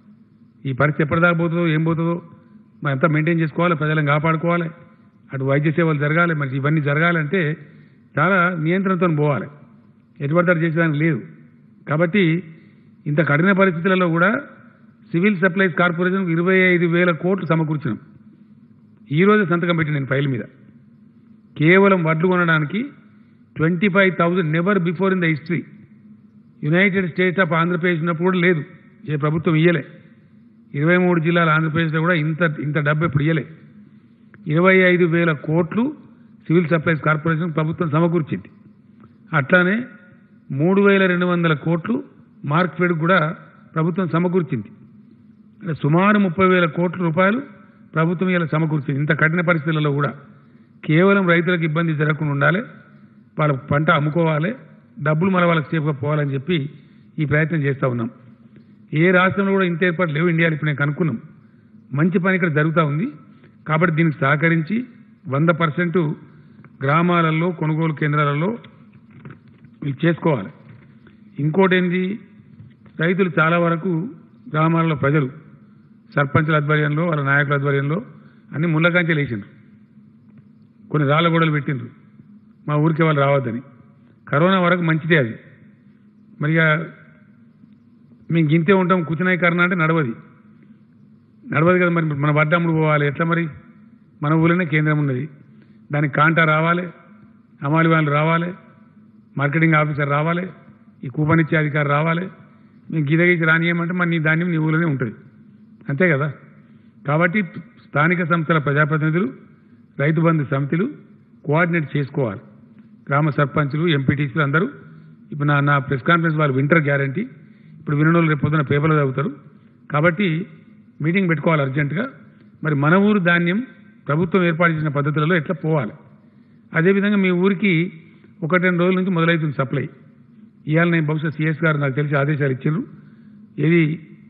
ఈ పరిస్థితి ఎప్పటిదాకా పోతుందో, ఏం పోతుందో మనం ఎంత మెయింటైన్ చేసుకోవాలి, ప్రజలను కాపాడుకోవాలి, అటు వైద్య సేవలు జరగాలి. మరి ఇవన్నీ జరగాలంటే చాలా నియంత్రణతో పోవాలి. ఎటువంటి చేసేదానికి లేదు. కాబట్టి ఇంత కఠిన పరిస్థితులలో కూడా సివిల్ సప్లైస్ కార్పొరేషన్ ఇరవై ఐదు వేల కోట్లు సమకూర్చినాం. ఈరోజు సంతకం పెట్టి నేను ఫైల్ మీద కేవలం వడ్లు కొనడానికి twenty five thousand never before in the history. United states of Andhra Pradesh ఉన్నప్పుడు కూడా లేదు, ఏ ప్రభుత్వం ఇయ్యలే. ఇరవై మూడు జిల్లాల ఆంధ్రప్రదేశ్లో కూడా ఇంత ఇంత డబ్బు ఎప్పుడు ఇయ్యలే. ఇరవై ఐదు వేల కోట్లు సివిల్ సప్లైస్ కార్పొరేషన్ ప్రభుత్వం సమకూర్చింది. అట్లానే మూడు వేల రెండు వందల కోట్లు మార్క్ఫెడ్ కూడా ప్రభుత్వం సమకూర్చింది. అంటే సుమారు ముప్పై వేల కోట్ల రూపాయలు ప్రభుత్వం ఇలా సమకూర్చింది. ఇంత కఠిన పరిస్థితులలో కూడా కేవలం రైతులకు ఇబ్బంది జరగకుండా ఉండాలి, వాళ్ళ పంట అమ్ముకోవాలి, డబ్బులు మన వాళ్ళకి సేఫ్గా పోవాలని చెప్పి ఈ ప్రయత్నం చేస్తూ ఉన్నాం. ఏ రాష్ట్రంలో కూడా ఇంత ఏర్పాటు లేవు ఇండియాలో. ఇప్పుడు నేను కనుక్కున్నాం, మంచి పని ఇక్కడ జరుగుతూ ఉంది. కాబట్టి దీనికి సహకరించి వంద పర్సెంట్ గ్రామాలలో కొనుగోలు కేంద్రాలలో వీళ్ళు చేసుకోవాలి. ఇంకోటి ఏంది, రైతులు చాలా వరకు గ్రామాలలో ప్రజలు సర్పంచుల ఆధ్వర్యంలో వాళ్ళ నాయకుల ఆధ్వర్యంలో అన్ని ముళ్ళకంచెలు వేసిండ్రు, కొన్ని రాళ్ళ గోడలు పెట్టిండ్రు మా ఊరికి వాళ్ళు రావద్దని. కరోనా వరకు మంచిదే అది. మరిగా మేము గింతే ఉంటాం కూర్చున్నాయికరణ అంటే నడవది నడవదు కదా. మరి మన వడ్డమ్ముడు పోవాలి ఎట్లా? మరి మన ఊళ్ళోనే కేంద్రం ఉన్నది, దానికి కాంటా రావాలి, అమాలి వాళ్ళు రావాలి, మార్కెటింగ్ ఆఫీసర్ రావాలి, ఈ కూపన్ ఇచ్చే అధికారి రావాలి. మేము గీదగీసి రానియమంటే మరి నీ ధాన్యం నీ ఊళ్ళోనే ఉంటుంది, అంతే కదా. కాబట్టి స్థానిక సంస్థల ప్రజాప్రతినిధులు, రైతు బంధు సమితులు కోఆర్డినేట్ చేసుకోవాలి. గ్రామ సర్పంచులు, ఎంపీటీసీలు అందరూ ఇప్పుడు నా నా ప్రెస్ కాన్ఫరెన్స్ వాళ్ళు వింటర్ గ్యారంటీ, ఇప్పుడు వినోళ్ళు రేపు పొద్దున పేపర్లో చదువుతారు. కాబట్టి మీటింగ్ పెట్టుకోవాలి అర్జెంటుగా. మరి మన ఊరు ధాన్యం ప్రభుత్వం ఏర్పాటు చేసిన పద్ధతులలో ఎట్లా పోవాలి. అదేవిధంగా మీ ఊరికి ఒకటి రెండు రోజుల నుంచి మొదలవుతుంది సప్లై. ఇవాళ నేను బహుశా సిఎస్ గారు నాకు తెలిసి ఆదేశాలు ఇచ్చిండ్రు. ఏది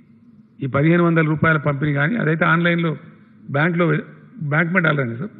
ఈ పదిహేను వందల రూపాయల పంపిణీ కానీ అదైతే ఆన్లైన్లో బ్యాంక్లో బ్యాంక్ మీద ఆల్రెడీ సార్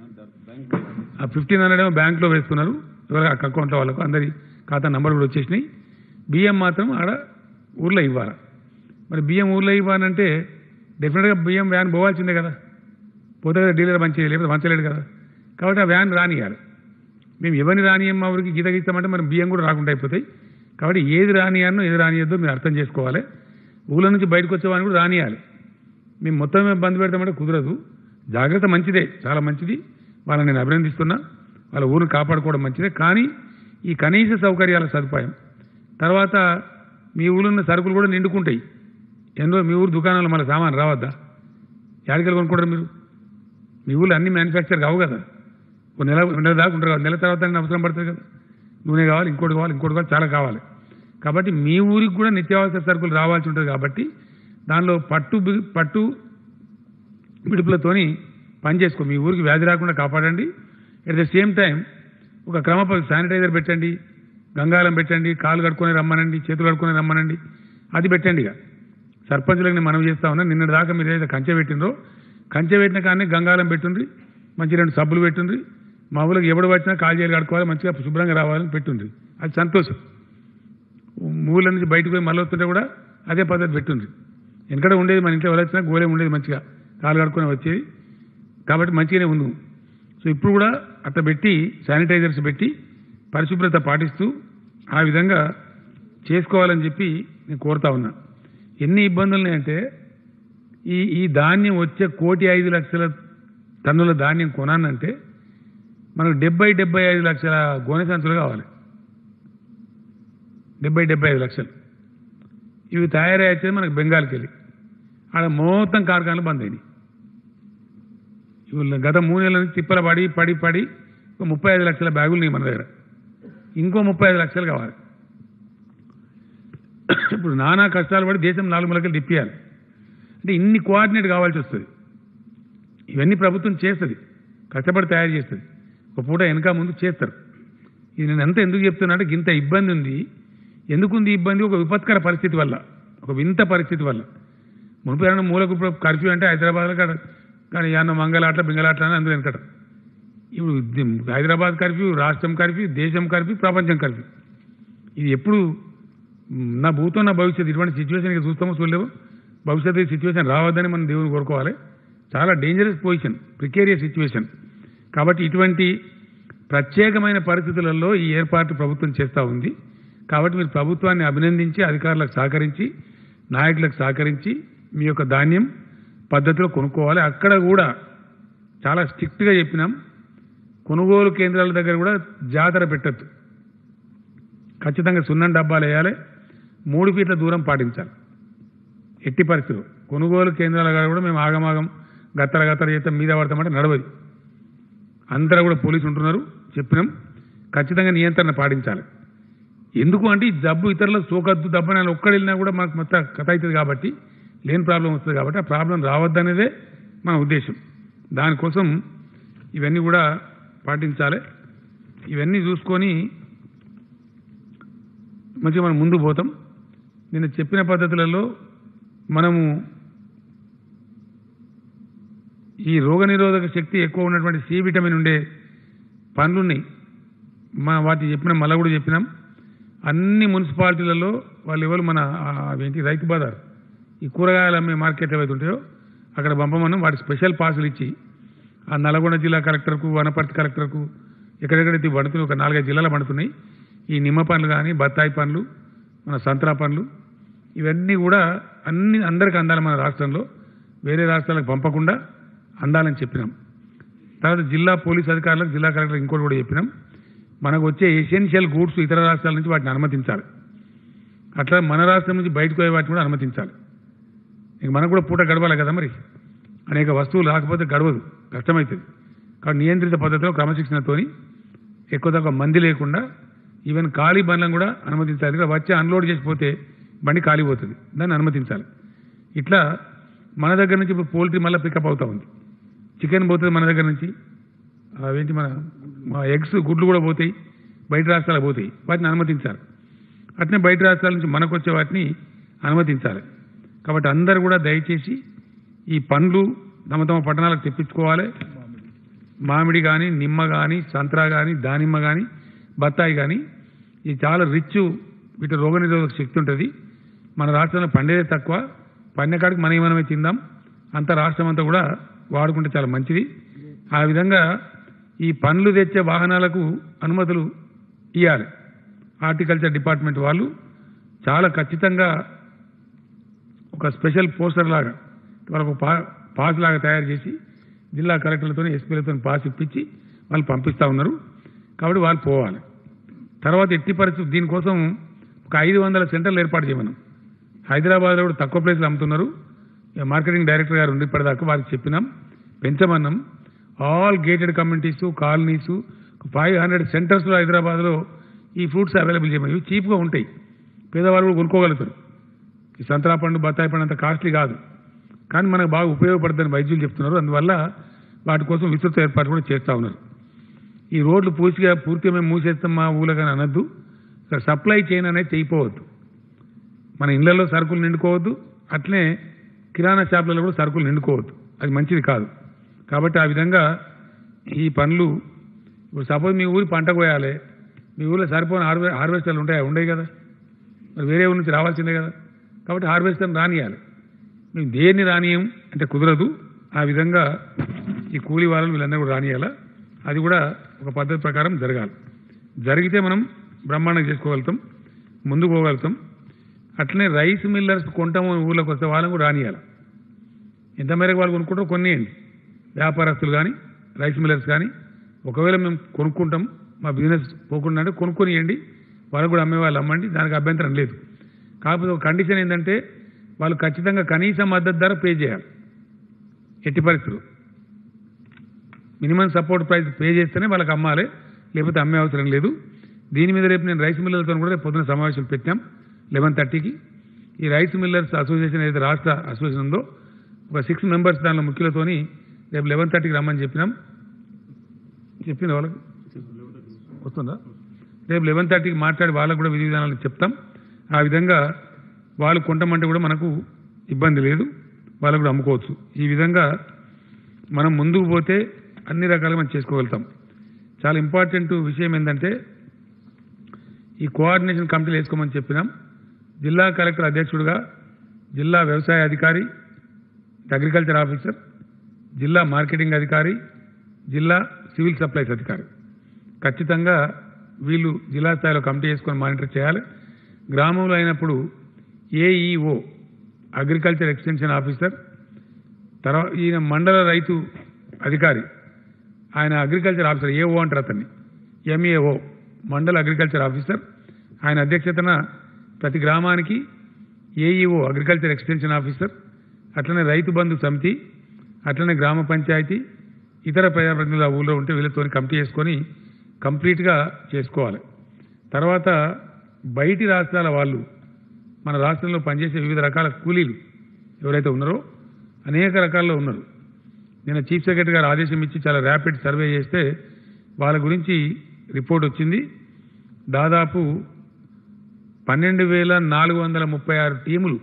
ఆ ఫిఫ్టీన్ హండ్రెడ్ ఏమో బ్యాంక్లో వేస్తున్నారు ఎవరు అకౌంట్లో వాళ్ళకు, అందరి ఖాతా నంబర్ కూడా వచ్చేసినాయి. బియ్యం మాత్రం ఆడ ఊర్లో ఇవ్వాలి. మరి బియ్యం ఊర్లో ఇవ్వాలంటే డెఫినెట్గా బియ్యం వ్యాన్ పోవాల్సిందే కదా, పోతే కదా డీలర్ మంచి లేకపోతే మంచలేడు కదా. కాబట్టి ఆ వ్యాన్ రానియాలి. మేము ఎవరిని రానియం మా ఊరికి గీత గీస్తామంటే మనం బియ్యం కూడా రాకుండా అయిపోతాయి. కాబట్టి ఏది రానియానో ఏది రానియద్దో మీరు అర్థం చేసుకోవాలి. ఊళ్ళ నుంచి బయటకు వచ్చేవాడిని కూడా రానియాలి. మేము మొత్తం బంద్ పెడతామంటే కుదరదు. జాగ్రత్త మంచిదే, చాలా మంచిది, వాళ్ళని నేను అభినందిస్తున్నా. వాళ్ళ ఊరిని కాపాడుకోవడం మంచిదే. కానీ ఈ కనీస సౌకర్యాల సదుపాయం తర్వాత మీ ఊళ్ళో ఉన్న సరుకులు కూడా నిండుకుంటాయి. ఎన్నో మీ ఊరు దుకాణాలు మళ్ళీ సామాన్ రావద్దా? యాడికలు కొనుక్కుంటారు మీరు? మీ ఊళ్ళో అన్ని మ్యానుఫ్యాక్చర్ కావు కదా, ఒక నెల నెల దాకా ఉంటారు కదా, నెల తర్వాత అవసరం పడుతుంది కదా. నూనె కావాలి, ఇంకోటి కావాలి, ఇంకోటి కావాలి, చాలా కావాలి. కాబట్టి మీ ఊరికి కూడా నిత్యావసర సరుకులు రావాల్సి ఉంటుంది. కాబట్టి దానిలో పట్టు పట్టు విడుపులతోని పని చేసుకో, మీ ఊరికి వ్యాధి రాకుండా కాపాడండి. ఎట్ ద సేమ్ టైం ఒక క్రమ శానిటైజర్ పెట్టండి, గంగాలం పెట్టండి, కాలు కడుక్కొని రమ్మనండి, చేతులు కడుక్కొని రమ్మనండి, అది పెట్టండి. ఇక సర్పంచులకు నేను మనవి చేస్తా ఉన్నా, నిన్నటి దాకా మీరు ఏదైతే కంచె పెట్టినరో కంచె పెట్టిన కానీ గంగాలం పెట్టుండ్రి, మంచి రెండు సబ్బులు పెట్టుండ్రి, మా ఊళ్ళకి ఎవడు వచ్చినా కాలు చేయాలి కడుక్కోవాలి, మంచిగా శుభ్రంగా రావాలని పెట్టుండ్రి, అది సంతోషం. ఊళ్ళ నుంచి బయటకు పోయి మళ్ళీ వస్తుంటే కూడా అదే పద్ధతి పెట్టుండ్రి. వెనకడ ఉండేది మన ఇంట్లో ఎవరు వచ్చినా గోలే ఉండేది, మంచిగా కాలు కడుక్కొని వచ్చేది. కాబట్టి మంచిగానే ఉంది. సో ఇప్పుడు కూడా అట్లా పెట్టి శానిటైజర్స్ పెట్టి పరిశుభ్రత పాటిస్తూ ఆ విధంగా చేసుకోవాలని చెప్పి నేను కోరుతా ఉన్నా. ఎన్ని ఇబ్బందులు ఉన్నాయంటే ఈ ఈ ధాన్యం వచ్చే కోటి ఐదు లక్షల టన్నుల ధాన్యం కొనాలంటే మనకు డెబ్బై డెబ్బై ఐదు లక్షల గోనె సంచులు కావాలి. డెబ్బై డెబ్బై ఐదు లక్షలు ఇవి తయారయ్యేది మనకు బెంగాల్కి వెళ్ళి, ఆడ మొత్తం కార్ఖానాలు బంద్ అయినాయి. ఇవి గత మూడు నెలల నుంచి తిప్పల పడి పడి పడి ఒక ముప్పై ఐదు లక్షల బ్యాగులు ఉన్నాయి మన దగ్గర, ఇంకో ముప్పై ఐదు లక్షలు కావాలి. ఇప్పుడు నానా కష్టాలు పడి దేశం నాలుగు మూలకలు తిప్పియాలి అంటే ఇన్ని కోఆర్డినేట్ కావాల్సి వస్తుంది. ఇవన్నీ ప్రభుత్వం చేస్తుంది, కష్టపడి తయారు చేస్తుంది, ఒక పూట వెనక ముందు చేస్తారు. ఇది నేను ఎంత ఎందుకు చెప్తున్నా అంటే ఇంత ఇబ్బంది ఉంది. ఎందుకుంది ఇబ్బంది? ఒక విపత్కర పరిస్థితి వల్ల, ఒక వింత పరిస్థితి వల్ల. మునుపు ఏమన్నా మూలకు కర్ఫ్యూ అంటే హైదరాబాద్లో కాదు, కానీ ఏమన్నా మంగళాట్ల బింగళాట్ల అని అందులో వెనకట. ఇప్పుడు హైదరాబాద్ కర్ఫ్యూ, రాష్ట్రం కర్ఫ్యూ, దేశం కర్ఫ్యూ, ప్రపంచం కర్ఫ్యూ. ఇది ఎప్పుడు నా భూతం నా భవిష్యత్తు ఇటువంటి సిచ్యువేషన్కి చూస్తామో చూడలేవు. భవిష్యత్తు సిచ్యువేషన్ రావద్దని మనం దేవుని కోరుకోవాలి. చాలా డేంజరస్ పొజిషన్, ప్రికేరియస్ సిచ్యువేషన్. కాబట్టి ఇటువంటి ప్రత్యేకమైన పరిస్థితులలో ఈ ఏర్పాటు ప్రభుత్వం చేస్తూ ఉంది. కాబట్టి మీరు ప్రభుత్వాన్ని అభినందించి, అధికారులకు సహకరించి, నాయకులకు సహకరించి మీ యొక్క ధాన్యం పద్ధతిలో కొనుక్కోవాలి. అక్కడ కూడా చాలా స్ట్రిక్ట్గా చెప్పినాం, కొనుగోలు కేంద్రాల దగ్గర కూడా జాతర పెట్టద్దు, ఖచ్చితంగా సున్నం డబ్బాలు వేయాలి, మూడు ఫీట్ల దూరం పాటించాలి. ఎట్టి పరిస్థితులు కొనుగోలు కేంద్రాల దగ్గర కూడా మేము ఆగమాగం గత్తర గత్తర చేస్తే మీద పడతామంటే నడవది. అందరూ కూడా పోలీసు ఉంటున్నారు, చెప్పినాం, ఖచ్చితంగా నియంత్రణ పాటించాలి. ఎందుకు అంటే ఈ జబ్బు ఇతరులకు సోకద్దు, దెబ్బ ఒక్కడ వెళ్ళినా కూడా మనకు మొత్తం కథ అవుతుంది కాబట్టి, లేని ప్రాబ్లం వస్తుంది కాబట్టి ఆ ప్రాబ్లం రావద్దనేదే మన ఉద్దేశం. దానికోసం ఇవన్నీ కూడా పాటించాలి. ఇవన్నీ చూసుకొని మంచిగా మనం ముందు పోతాం. నేను చెప్పిన పద్ధతులలో మనము ఈ రోగనిరోధక శక్తి ఎక్కువ ఉన్నటువంటి సి విటమిన్ ఉండే పండ్లున్నాయి, మా వాటి చెప్పిన మళ్ళా కూడా చెప్పినాం. అన్ని మున్సిపాలిటీలలో వాళ్ళు ఎవరు మన ఏంటి రైతు బజార్ ఈ కూరగాయలు అమ్మే మార్కెట్ ఏవైతే ఉంటాయో అక్కడ పంపమన్నాం. వాటి స్పెషల్ పాసులు ఇచ్చి ఆ నల్గొండ జిల్లా కలెక్టర్కు, వనపర్తి కలెక్టర్కు ఎక్కడెక్కడైతే పండుతున్నాయి, ఒక నాలుగైదు జిల్లాలు పండుతున్నాయి. ఈ నిమ్మ పండ్లు కానీ, బత్తాయి పండ్లు, మన సంత్రా పండ్లు, ఇవన్నీ కూడా అన్ని అందరికీ అందాలి. మన రాష్ట్రంలో వేరే రాష్ట్రాలకు పంపకుండా అందాలని చెప్పినాం. తర్వాత జిల్లా పోలీస్ అధికారులకు, జిల్లా కలెక్టర్లకు ఇంకోటి కూడా చెప్పినాం. మనకు వచ్చే ఎసెన్షియల్ గూడ్స్ ఇతర రాష్ట్రాల నుంచి వాటిని అనుమతించాలి. అట్లా మన రాష్ట్రం నుంచి బయటకు పోయే వాటిని కూడా అనుమతించాలి. ఇక మనకు కూడా పూట గడవాలి కదా, మరి అనేక వస్తువులు రాకపోతే గడవదు, కష్టమవుతుంది. కాబట్టి నియంత్రిత పద్ధతిలో క్రమశిక్షణతో ఎక్కువ తక్కువ మంది లేకుండా ఈవెన్ ఖాళీ బండ్లను కూడా అనుమతించాలి. వచ్చి అన్లోడ్ చేసిపోతే బండి కాలిపోతుంది, దాన్ని అనుమతించాలి. ఇట్లా మన దగ్గర నుంచి ఇప్పుడు పోల్ట్రీ మళ్ళీ పికప్ అవుతా ఉంది. చికెన్ పోతుంది మన దగ్గర నుంచి, అవేంటి మన ఎగ్స్ గుడ్లు కూడా పోతాయి, బయట రాష్ట్రాలకు పోతాయి, వాటిని అనుమతించాలి. అట్నే బయట రాష్ట్రాల నుంచి మనకు వచ్చే వాటిని అనుమతించాలి. కాబట్టి అందరూ కూడా దయచేసి ఈ పండ్లు తమ తమ పట్టణాలకు తెప్పించుకోవాలి. మామిడి కానీ, నిమ్మ కానీ, సంత్రా కానీ, దానిమ్మ కానీ, బత్తాయి కానీ, ఇది చాలా రిచ్, వీటి రోగనిరోధక శక్తి ఉంటుంది. మన రాష్ట్రంలో పండేదే తక్కువ, పండేకాడికి మనం మనమే తిందాం, అంత రాష్ట్రం అంతా కూడా వాడుకుంటే చాలా మంచిది. ఆ విధంగా ఈ పండ్లు తెచ్చే వాహనాలకు అనుమతులు ఇవ్వాలి. హార్టికల్చర్ డిపార్ట్మెంట్ వాళ్ళు చాలా ఖచ్చితంగా ఒక స్పెషల్ పోస్టర్ లాగా వాళ్ళకు పా పాస్ లాగా తయారు చేసి జిల్లా కలెక్టర్లతో, ఎస్పీలతో పాస్ ఇప్పించి వాళ్ళు పంపిస్తూ ఉన్నారు. కాబట్టి వాళ్ళు పోవాలి. తర్వాత ఎట్టి పరిస్థితి దీనికోసం ఒక ఐదు వందల సెంటర్లు ఏర్పాటు చేయమన్నాం. హైదరాబాద్లో కూడా తక్కువ ప్లేస్లు అమ్ముతున్నారు. మార్కెటింగ్ డైరెక్టర్ గారు ఉండి ఇప్పటిదాకా వారికి చెప్పినాం, పెంచమన్నాం. All gated communities, colonies, five hundred సెంటర్స్లో హైదరాబాద్లో ఈ ఫ్రూట్స్ అవైలబుల్ చేయమని. ఇవి చీప్గా ఉంటాయి, పేదవాళ్ళు కూడా కొనుక్కోగలుగుతారు. ఈ సంత్రా పండు, బత్తాయి పండు అంత కాస్ట్లీ కాదు, కానీ మనకు బాగా ఉపయోగపడుతుందని వైద్యులు చెప్తున్నారు. అందువల్ల వాటి కోసం విస్తృత ఏర్పాటు కూడా చేస్తూ ఉన్నారు. ఈ రోడ్లు పూర్తిగా పూర్తిగా మేము మూసేస్తాం మా ఊళ్ళో కానీ అనొద్దు. ఇక్కడ సప్లై చైన్ అనేది తెగిపోవద్దు. మన ఇళ్లలో సరుకులు నిండుకోవద్దు, అట్లనే కిరాణా షాపులలో కూడా సరుకులు నిండుకోవద్దు, అది మంచిది కాదు. కాబట్టి ఆ విధంగా ఈ పనులు ఇప్పుడు సపోజ్ మీ ఊరి పంట కోయాలి, మీ ఊళ్ళో సరిపోయిన హార్వే హార్వెస్టర్లు ఉంటాయా? ఉండవు కదా, మరి వేరే ఊరి నుంచి రావాల్సిందే కదా. కాబట్టి హార్వెస్టర్ని రానియాలి. మేము దేన్ని రానియం అంటే కుదరదు. ఆ విధంగా ఈ కూలీ వాళ్ళని వీళ్ళందరూ కూడా రానియాలా. అది కూడా ఒక పద్ధతి ప్రకారం జరగాలి. జరిగితే మనం బ్రహ్మాండంగా చేసుకోగలుగుతాం, ముందుకు పోగలుగుతాం. అట్లనే రైస్ మిల్లర్స్ కొంటాము ఊళ్ళోకి వస్తే వాళ్ళని కూడా రానియాలి. ఎంత మేరకు వాళ్ళు కొనుక్కుంటారో కొనియండి. వ్యాపారస్తులు కానీ, రైస్ మిల్లర్స్ కానీ, ఒకవేళ మేము కొనుక్కుంటాం మా బిజినెస్ పోకుండా అంటే కొనుక్కొనియండి, వాళ్ళకు కూడా అమ్మే వాళ్ళు అమ్మండి, దానికి అభ్యంతరం లేదు. కాకపోతే ఒక కండిషన్ ఏంటంటే వాళ్ళు ఖచ్చితంగా కనీస మద్దతు ధర పే చేయాలి. ఎట్టి పరిస్థితులు మినిమం సపోర్ట్ ప్రైస్ పే చేస్తేనే వాళ్ళకి అమ్మాలి, లేకపోతే అమ్మే అవసరం లేదు. దీని మీద రేపు నేను రైస్ మిల్లర్లతో కూడా రేపు పొద్దున సమావేశం పెట్టాం లెవెన్ థర్టీకి. ఈ రైస్ మిల్లర్స్ అసోసియేషన్ ఏదైతే రాష్ట్ర అసోసియేషన్ ఉందో ఒక సిక్స్ మెంబర్స్ దానిలో ముఖ్యులతోని రేపు లెవెన్ థర్టీకి రమ్మని చెప్పినాం. చెప్పింది వాళ్ళకి వస్తుందా? రేపు లెవెన్ థర్టీకి మాట్లాడి వాళ్ళకు కూడా విధి విధానాలు చెప్తాం. ఆ విధంగా వాళ్ళు కొంటమంటే కూడా మనకు ఇబ్బంది లేదు, వాళ్ళు కూడా అమ్ముకోవచ్చు. ఈ విధంగా మనం ముందుకు పోతే అన్ని రకాలుగా మనం చేసుకోగలుగుతాం. చాలా ఇంపార్టెంట్ విషయం ఏంటంటే ఈ కోఆర్డినేషన్ కమిటీలు వేసుకోమని చెప్పినాం. జిల్లా కలెక్టర్ అధ్యక్షుడిగా జిల్లా వ్యవసాయ అధికారి, అగ్రికల్చర్ ఆఫీసర్, జిల్లా మార్కెటింగ్ అధికారి, జిల్లా సివిల్ సప్లైస్ అధికారి, ఖచ్చితంగా వీళ్ళు జిల్లా స్థాయిలో కమిటీ వేసుకొని మానిటర్ చేయాలి. గ్రామంలో అయినప్పుడు ఏఈఓ అగ్రికల్చర్ ఎక్స్టెన్షన్ ఆఫీసర్, తర్వాత ఈయన మండల రైతు అధికారి, ఆయన అగ్రికల్చర్ ఆఫీసర్ ఏఓ అంటారు అతన్ని, ఎంఏఓ మండల అగ్రికల్చర్ ఆఫీసర్, ఆయన అధ్యక్షతన ప్రతి గ్రామానికి ఏఈఓ అగ్రికల్చర్ ఎక్స్టెన్షన్ ఆఫీసర్, అట్లనే రైతు బంధు సమితి, అట్లనే గ్రామ పంచాయతీ, ఇతర ప్రజాప్రతినిధులు ఆ ఊళ్ళో ఉంటే వీళ్ళతో కమిటీ చేసుకొని కంప్లీట్గా చేసుకోవాలి. తర్వాత బయటి రాష్ట్రాల వాళ్ళు మన రాష్ట్రంలో పనిచేసే వివిధ రకాల కూలీలు ఎవరైతే ఉన్నారో అనేక రకాల్లో ఉన్నారు. నేను చీఫ్ సెక్రటరీ గారు ఆదేశం ఇచ్చి చాలా ర్యాపిడ్ సర్వే చేస్తే వాళ్ళ గురించి రిపోర్ట్ వచ్చింది. దాదాపు పన్నెండు వేల నాలుగు వందల ముప్పై ఆరు టీములు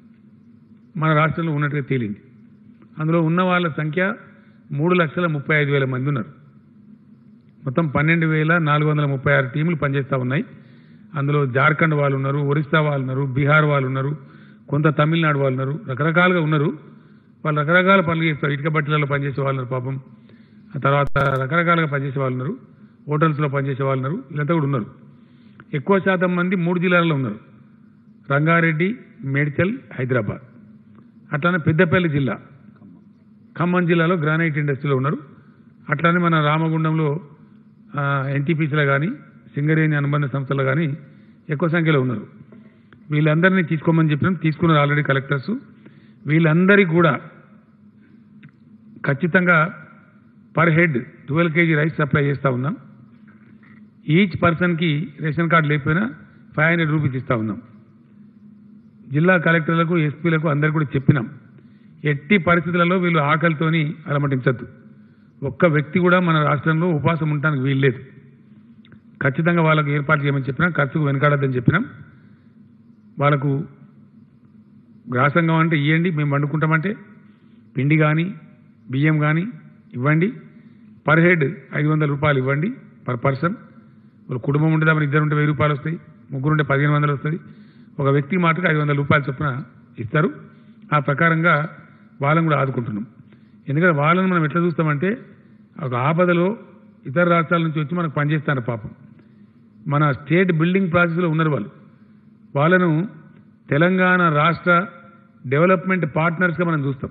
మన రాష్ట్రంలో ఉన్నట్టుగా తేలింది. అందులో ఉన్న వాళ్ళ సంఖ్య మూడు లక్షల ముప్పై ఐదు వేల మంది ఉన్నారు. మొత్తం పన్నెండు వేల నాలుగు వందల ముప్పై ఆరు టీములు పనిచేస్తూ ఉన్నాయి. అందులో జార్ఖండ్ వాళ్ళు ఉన్నారు, ఒరిస్సా వాళ్ళు ఉన్నారు, బీహార్ వాళ్ళు ఉన్నారు, కొంత తమిళనాడు వాళ్ళు ఉన్నారు, రకరకాలుగా ఉన్నారు. వాళ్ళు రకరకాల పనులు చేస్తారు. ఇటుక బట్టలలో పనిచేసే వాళ్ళు ఉన్నారు పాపం. ఆ తర్వాత రకరకాలుగా పనిచేసే వాళ్ళు ఉన్నారు, హోటల్స్లో పనిచేసే వాళ్ళు ఉన్నారు, వీళ్ళంతా కూడా ఉన్నారు. ఎక్కువ శాతం మంది మూడు జిల్లాల్లో ఉన్నారు, రంగారెడ్డి, మేడ్చల్, హైదరాబాద్. అట్లానే పెద్దపల్లి జిల్లా, ఖమ్మం జిల్లాలో గ్రానైట్ ఇండస్ట్రీలో ఉన్నారు. అట్లానే మన రామగుండంలో ఎన్టీపీసీలో కానీ సింగరేణి అనుబంధ సంస్థలు కానీ ఎక్కువ సంఖ్యలో ఉన్నారు. వీళ్ళందరినీ తీసుకోమని చెప్పినాం, తీసుకున్నారు ఆల్రెడీ కలెక్టర్స్. వీళ్ళందరికీ కూడా ఖచ్చితంగా per head twelve KG rice supply చేస్తూ ఉన్నాం. ఈచ్ పర్సన్కి రేషన్ కార్డు లేకపోయినా ఫైవ్ హండ్రెడ్ రూపీస్ ఇస్తూ ఉన్నాం. జిల్లా కలెక్టర్లకు, ఎస్పీలకు అందరు కూడా చెప్పినాం, ఎట్టి పరిస్థితులలో వీళ్ళు ఆకలితోని అలమటించద్దు. ఒక్క వ్యక్తి కూడా మన రాష్ట్రంలో ఉపవాసం ఉండడానికి వీల్లేదు. ఖచ్చితంగా వాళ్ళకు ఏర్పాటు చేయమని చెప్పినాం, ఖర్చుకు వెనకాడద్దని చెప్పినాం. వాళ్ళకు గ్రాసంగం అంటే ఇవ్వండి, మేము వండుకుంటామంటే పిండి కానీ బియ్యం కానీ ఇవ్వండి. పర్ హెడ్ ఐదు వందల రూపాయలు ఇవ్వండి పర్ పర్సన్. వాళ్ళ కుటుంబం ఉంటే మరి ఇద్దరు ఉంటే వెయ్యి రూపాయలు వస్తాయి, ముగ్గురు ఉంటే పదిహేను వందలు వస్తుంది. ఒక వ్యక్తికి మాటకు ఐదు వందల రూపాయలు చొప్పున ఇస్తారు. ఆ ప్రకారంగా వాళ్ళని కూడా ఆదుకుంటున్నాం. ఎందుకంటే వాళ్ళని మనం ఎట్లా చూస్తామంటే ఒక ఆపదలో ఇతర రాష్ట్రాల నుంచి వచ్చి మనకు పనిచేస్తారు పాపం. మన స్టేట్ బిల్డింగ్ ప్రాసెస్లో ఉన్నారు వాళ్ళు. వాళ్ళను తెలంగాణ రాష్ట్ర డెవలప్మెంట్ పార్ట్నర్స్గా మనం చూస్తాం.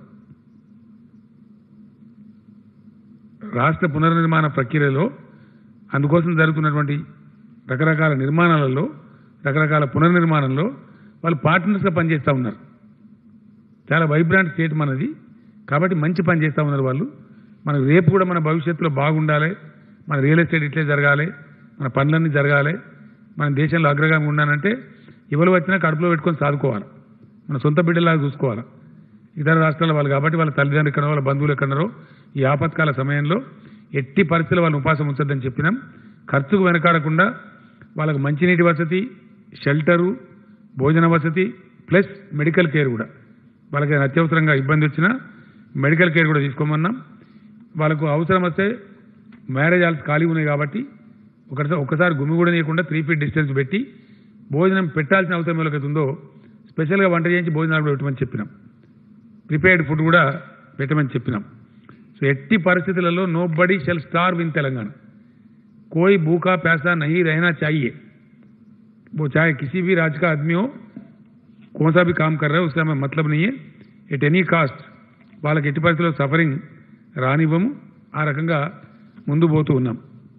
రాష్ట్ర పునర్నిర్మాణ ప్రక్రియలో అందుకోసం జరుగుతున్నటువంటి రకరకాల నిర్మాణాలలో, రకరకాల పునర్నిర్మాణంలో వాళ్ళు పార్ట్నర్స్గా పనిచేస్తూ ఉన్నారు. చాలా వైబ్రాంట్ స్టేట్ మనది కాబట్టి మంచి పని చేస్తూ ఉన్నారు వాళ్ళు. మనకు రేపు కూడా మన భవిష్యత్తులో బాగుండాలి, మన రియల్ ఎస్టేట్ ఇట్లే జరగాలి, మన పనులన్నీ జరగాలి, మన దేశంలో అగ్రగామి ఉండాలంటే ఎవరు వచ్చినా కడుపులో పెట్టుకొని సాదుకోవాలి, మన సొంత బిడ్డలాగా చూసుకోవాలి. ఇతర రాష్ట్రాల వాళ్ళు కాబట్టి వాళ్ళ తల్లిదండ్రులు ఎక్కడో, వాళ్ళ బంధువులు ఎక్కడో ఈ ఆపత్కాల సమయంలో ఎట్టి పరిస్థితుల్లో వాళ్ళని ఉపాసం ఉంచొద్దని చెప్పినాం. ఖర్చుకు వెనకాడకుండా వాళ్ళకు మంచినీటి వసతి, షెల్టరు, భోజన వసతి ప్లస్ మెడికల్ కేర్ కూడా, వాళ్ళకి అత్యవసరంగా ఇబ్బంది వచ్చినా మెడికల్ కేర్ కూడా తీసుకోమన్నాం. వాళ్ళకు అవసరం వస్తే మ్యారేజ్ హాల్స్ ఖాళీ ఉన్నాయి కాబట్టి ఒకసారి ఒక్కసారి గుమి కూడా నీయకుండా త్రీ ఫీట్ డిస్టెన్స్ పెట్టి భోజనం పెట్టాల్సిన అవసరం ఎవరికైతే ఉందో స్పెషల్గా వంట చేయించి భోజనాలు కూడా పెట్టమని చెప్పినాం. ప్రిపేర్డ్ ఫుడ్ కూడా పెట్టమని చెప్పినాం. సో ఎట్టి పరిస్థితులలో nobody shall starve in Telangana. कोई भूखा प्यासा नहीं रहना चाहिए. वो चाहे किसी भी राज्य का आदमी हो, कौन सा भी काम कर रहा है, उसका हमें मतलब नहीं है. एट एनी कास्ट వాళ్ళకి ఎట్టి పరిస్థితుల్లో సఫరింగ్ రానివ్వము. ఆ రకంగా ముందు పోతూ ఉన్నాం.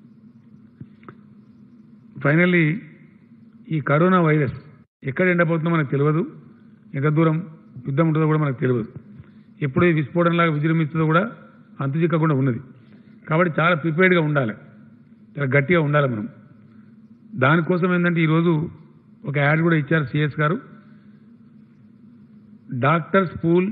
ఫైనల్లీ ఈ కరోనా వైరస్ ఎక్కడ ఎండపోతుందో మనకు తెలియదు, ఎంత దూరం యుద్ధం ఉంటుందో కూడా మనకు తెలియదు, ఎప్పుడు విస్ఫోటనలాగా విజృంభిస్తుందో కూడా అంతు చిక్కకుండా ఉన్నది. కాబట్టి చాలా ప్రిపేర్డ్గా ఉండాలి, చాలా గట్టిగా ఉండాలి మనం. దానికోసం ఏంటంటే ఈరోజు ఒక యాడ్ కూడా ఇచ్చారు CS garu. Doctors pool,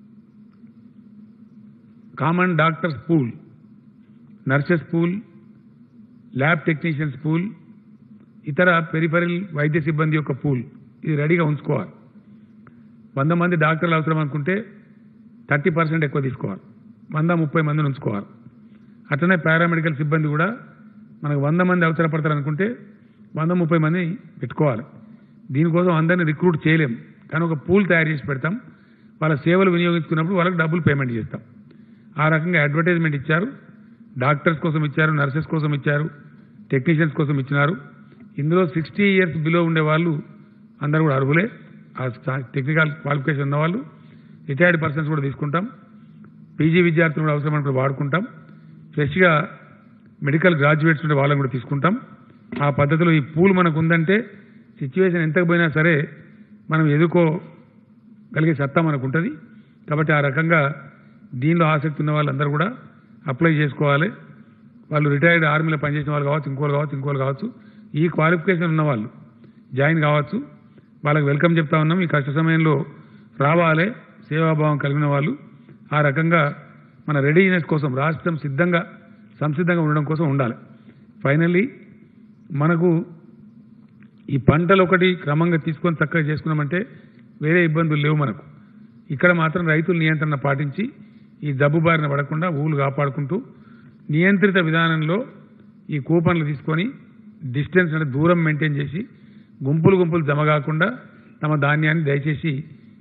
common doctors pool, nurses pool, lab technicians pool, ఇతర పెరిఫెరల్ వైద్య సిబ్బంది యొక్క పూల్, ఇది రెడీగా ఉంచుకోవాలి. వంద మంది డాక్టర్లు అవసరం అనుకుంటే థర్టీ పర్సెంట్ ఎక్కువ తీసుకోవాలి, వంద ముప్పై మందిని ఉంచుకోవాలి. అట్లనే పారామెడికల్ సిబ్బంది కూడా మనకు వంద మంది అవసరపడతారు అనుకుంటే వంద ముప్పై మంది పెట్టుకోవాలి. దీనికోసం అందరినీ రిక్రూట్ చేయలేం, కానీ ఒక పూల్ తయారు చేసి పెడతాం. వాళ్ళ సేవలు వినియోగించుకున్నప్పుడు వాళ్ళకి డబ్బులు పేమెంట్ చేస్తాం. ఆ రకంగా అడ్వర్టైజ్మెంట్ ఇచ్చారు. డాక్టర్స్ కోసం ఇచ్చారు, నర్సెస్ కోసం ఇచ్చారు, టెక్నీషియన్స్ కోసం ఇచ్చినారు. ఇందులో సిక్స్టీ ఇయర్స్ బిలో ఉండే వాళ్ళు అందరూ కూడా అర్హులే. ఆ టెక్నికల్ క్వాలిఫికేషన్ ఉన్నవాళ్ళు, రిటైర్డ్ పర్సన్స్ కూడా తీసుకుంటాం. పీజీ విద్యార్థులు కూడా అవసరం అనుకుంటే వాడుకుంటాం. ఫ్రెష్గా మెడికల్ గ్రాడ్యుయేట్స్ ఉంటే వాళ్ళని కూడా తీసుకుంటాం. ఆ పద్ధతిలో ఈ పూల్ మనకు ఉందంటే సిచ్యువేషన్ ఎంతకు పోయినా సరే మనం ఎదుర్కోగలిగే సత్తా మనకు ఉంటుంది. కాబట్టి ఆ రకంగా దీనిలో ఆసక్తి ఉన్న వాళ్ళందరూ కూడా అప్లై చేసుకోవాలి. వాళ్ళు రిటైర్డ్ ఆర్మీలో పనిచేసిన వాళ్ళు కావచ్చు, ఇంకోళ్ళు కావచ్చు, ఇంకోళ్ళు కావచ్చు, ఈ క్వాలిఫికేషన్ ఉన్న వాళ్ళు జాయిన్ కావచ్చు. వాళ్ళకి వెల్కమ్ చెప్తా ఉన్నాం. ఈ కష్ట సమయంలో రావాలి, సేవాభావం కలిగిన వాళ్ళు. ఆ రకంగా మన రెడీనెస్ కోసం రాష్ట్రం సిద్ధంగా సంసిద్ధంగా ఉండడం కోసం ఉండాలి. ఫైనల్లీ మనకు ఈ పంటలు ఒకటి క్రమంగా తీసుకొని చక్కగా చేసుకున్నామంటే వేరే ఇబ్బందులు లేవు మనకు. ఇక్కడ మాత్రం రైతులు నియంత్రణ పాటించి ఈ జబ్బు బారిన పడకుండా ఊళ్ళు కాపాడుకుంటూ నియంత్రిత విధానంలో ఈ కూపన్లు తీసుకొని డిస్టెన్స్ అంటే దూరం మెయింటైన్ చేసి గుంపులు గుంపులు జమ కాకుండా తమ ధాన్యాన్ని దయచేసి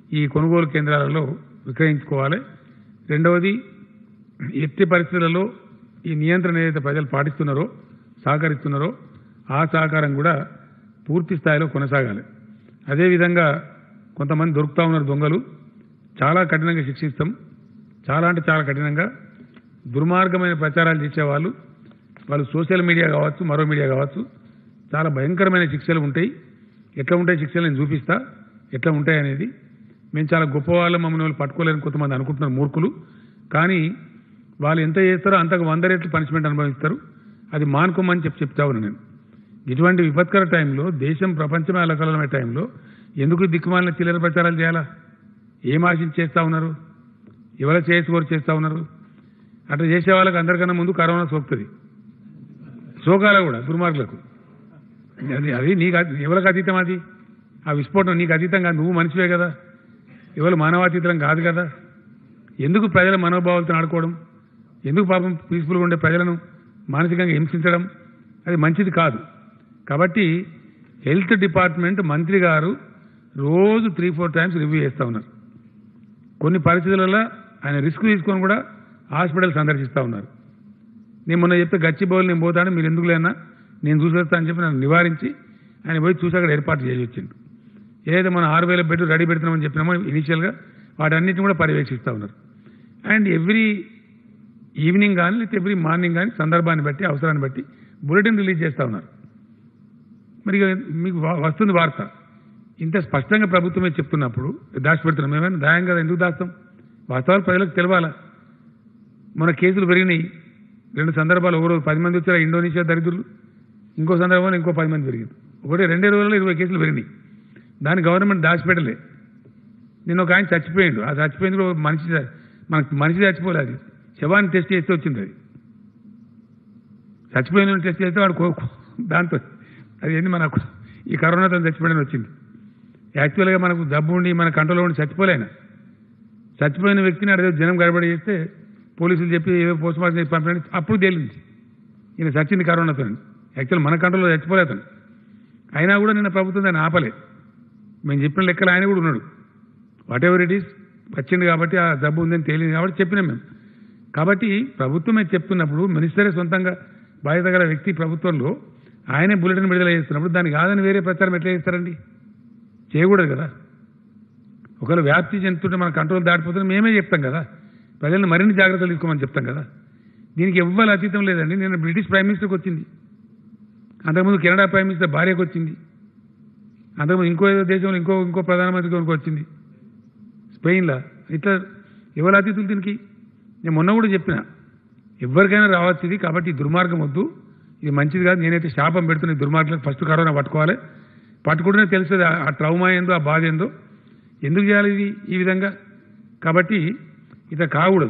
ఈ కొనుగోలు కేంద్రాలలో విక్రయించుకోవాలి. రెండవది, ఎట్టి పరిస్థితులలో ఈ నియంత్రణ ఏదైతే ప్రజలు పాటిస్తున్నారో సహకరిస్తున్నారో ఆ సహకారం కూడా పూర్తి స్థాయిలో కొనసాగాలి. అదేవిధంగా కొంతమంది దొరుకుతూ ఉన్నారు దొంగలు, చాలా కఠినంగా శిక్షిస్తాం. చాలా అంటే చాలా కఠినంగా దుర్మార్గమైన ప్రచారాలు చేసేవాళ్ళు, వాళ్ళు సోషల్ మీడియా కావచ్చు మరో మీడియా కావచ్చు, చాలా భయంకరమైన శిక్షలు ఉంటాయి. ఎట్లా ఉంటాయి శిక్షలు నేను చూపిస్తా, ఎట్లా ఉంటాయి అనేది. మేము చాలా గొప్పవాళ్ళం, మమ్మల్ని వాళ్ళు పట్టుకోలేని కొంతమంది అనుకుంటున్నారు మూర్ఖులు. కానీ వాళ్ళు ఎంత చేస్తారో అంతకు వంద రెట్లు పనిష్మెంట్ అనుభవిస్తారు. అది మానుకోమని చెప్పి చెప్తా ఉన్నాను నేను. ఇటువంటి విపత్కర టైంలో, దేశం ప్రపంచమే అలకలమే టైంలో ఎందుకు దిక్కుమాలిన చిల్లర ప్రచారాలు చేయాలా? ఏం ఆశించి చేస్తూ ఉన్నారు? ఎవరు చేసుకోరు చేస్తూ ఉన్నారు? అట్లా చేసే వాళ్ళకి అందరికన్నా ముందు కరోనా సోకుతుంది, సోకాల కూడా దుర్మార్గులకు. అది అది నీకు ఎవరికి అతీతం? అది ఆ విస్ఫోటనం నీకు అతీతం కాదు, నువ్వు మనిషివే కదా, ఎవరు మానవాతీతం కాదు కదా. ఎందుకు ప్రజల మనోభావాలతో ఆడుకోవడం? ఎందుకు పాపం పీస్ఫుల్గా ఉండే ప్రజలను మానసికంగా హింసించడం? అది మంచిది కాదు. కాబట్టి హెల్త్ డిపార్ట్మెంట్ మంత్రి గారు రోజు త్రీ ఫోర్ టైమ్స్ రివ్యూ చేస్తూ ఉన్నారు. కొన్ని పరిస్థితులలో ఆయన రిస్క్ తీసుకొని కూడా హాస్పిటల్ సందర్శిస్తూ ఉన్నారు. నేను మొన్న చెప్తే గచ్చిబౌలి నేను పోతాను, మీరు ఎందుకు లేనా నేను చూసేస్తా అని చెప్పి నన్ను నివారించి ఆయన పోయి చూసి అక్కడ ఏర్పాటు చేసి వచ్చిండు. ఏదైతే మనం ఆరు వేల బెడ్ రెడీ పెడుతున్నామని చెప్పినామో ఇనీషియల్గా వాటన్నిటిని కూడా పర్యవేక్షిస్తూ ఉన్నారు. అండ్ ఎవ్రీ ఈవినింగ్ కానీ లేకపోతే ఎవ్రీ మార్నింగ్ కానీ సందర్భాన్ని బట్టి అవసరాన్ని బట్టి బులెటిన్ రిలీజ్ చేస్తూ ఉన్నారు. మరి మీకు వస్తుంది వార్త. ఇంత స్పష్టంగా ప్రభుత్వమే చెప్తున్నప్పుడు దాచిపెడుతున్నాం. మేమైనా దాయం కదా, ఎందుకు దాస్తాం? వాస్తవాలు ప్రజలకు తెలవాలా. మన కేసులు పెరిగినాయి రెండు సందర్భాలు. ఒక రోజు పది మంది వచ్చారు ఇండోనేషియా దరిద్రులు, ఇంకో సందర్భంలో ఇంకో పది మంది పెరిగింది. ఒకటి రెండే రోజుల్లో ఇరవై కేసులు పెరిగినాయి. దాన్ని గవర్నమెంట్ దాచిపెట్టలే. నిన్న ఒక ఆయన చచ్చిపోయిండు. ఆ చచ్చిపోయింది కూడా మనిషి, మనకు మనిషి చచ్చిపోలే, అది శవాన్ని టెస్ట్ చేస్తే వచ్చింది. అది చచ్చిపోయిన టెస్ట్ చేస్తే వాడు దాంతో అది ఏంది మనకు ఈ కరోనాతో చచ్చిపోయిన వచ్చింది. యాక్చువల్గా మనకు జబ్బు ఉండి మన కంట్రోల్లో ఉండి చచ్చిపోలేనా. చచ్చిపోయిన వ్యక్తిని అడిగే జనం గడబడి చేస్తే పోలీసులు చెప్పి ఏదో పోస్ట్ మార్టం చేసి పంపిణీ అప్పుడు తేలింది ఈయన చచ్చింది కరోనాతో. యాక్చువల్ మన కంట్రోల్లో చచ్చిపోలేతాను. అయినా కూడా నిన్న ప్రభుత్వం దాన్ని ఆపలే. మేము చెప్పిన లెక్కలు ఆయన కూడా ఉన్నాడు. వాట్ ఎవర్ ఇట్ ఈస్ వచ్చింది కాబట్టి ఆ జబ్బు ఉందని తేలింది కాబట్టి చెప్పినాం మేము. కాబట్టి ప్రభుత్వమే చెప్తున్నప్పుడు మినిస్టరే సొంతంగా బాధ్యత గల వ్యక్తి ప్రభుత్వంలో ఆయనే బులెటిన్ విడుదల చేస్తున్నప్పుడు దానికి కాదని వేరే ప్రచారం ఎట్లా చేస్తారండి? చేయకూడదు కదా. ఒకవేళ వ్యాప్తి చెందుతుంటే మన కంట్రోల్ దాటిపోతుంటే మేమే చెప్తాం కదా, ప్రజలను మరిన్ని జాగ్రత్తలు తీసుకోమని చెప్తాం కదా. దీనికి ఎవ్వరు అతీతం లేదండి. నేను బ్రిటిష్ ప్రైమ్ మినిస్టర్కి వచ్చింది, అంతకుముందు కెనడా ప్రైమ్ మినిస్టర్ భార్యకు వచ్చింది, అంతకుముందు ఇంకో ఏదో దేశంలో ఇంకో ఇంకో ప్రధానమంత్రికి ఇంకో వచ్చింది, స్పెయిన్లో. ఇట్లా ఎవరు అతిథులు దీనికి? నేను మొన్న కూడా చెప్పిన ఎవరికైనా రావచ్చు ఇది. కాబట్టి దుర్మార్గం వద్దు, ఇది మంచిది కాదు. నేనైతే శాపం పెడుతున్న దుర్మార్గులకు ఫస్ట్ కరోనా పట్టుకోవాలి. పట్టుకుంటేనే తెలుస్తుంది ఆ ట్రౌమా ఏందో, ఆ బాధ ఏందో. ఎందుకు చేయాలి ఇది ఈ విధంగా? కాబట్టి ఇట్లా కాకూడదు.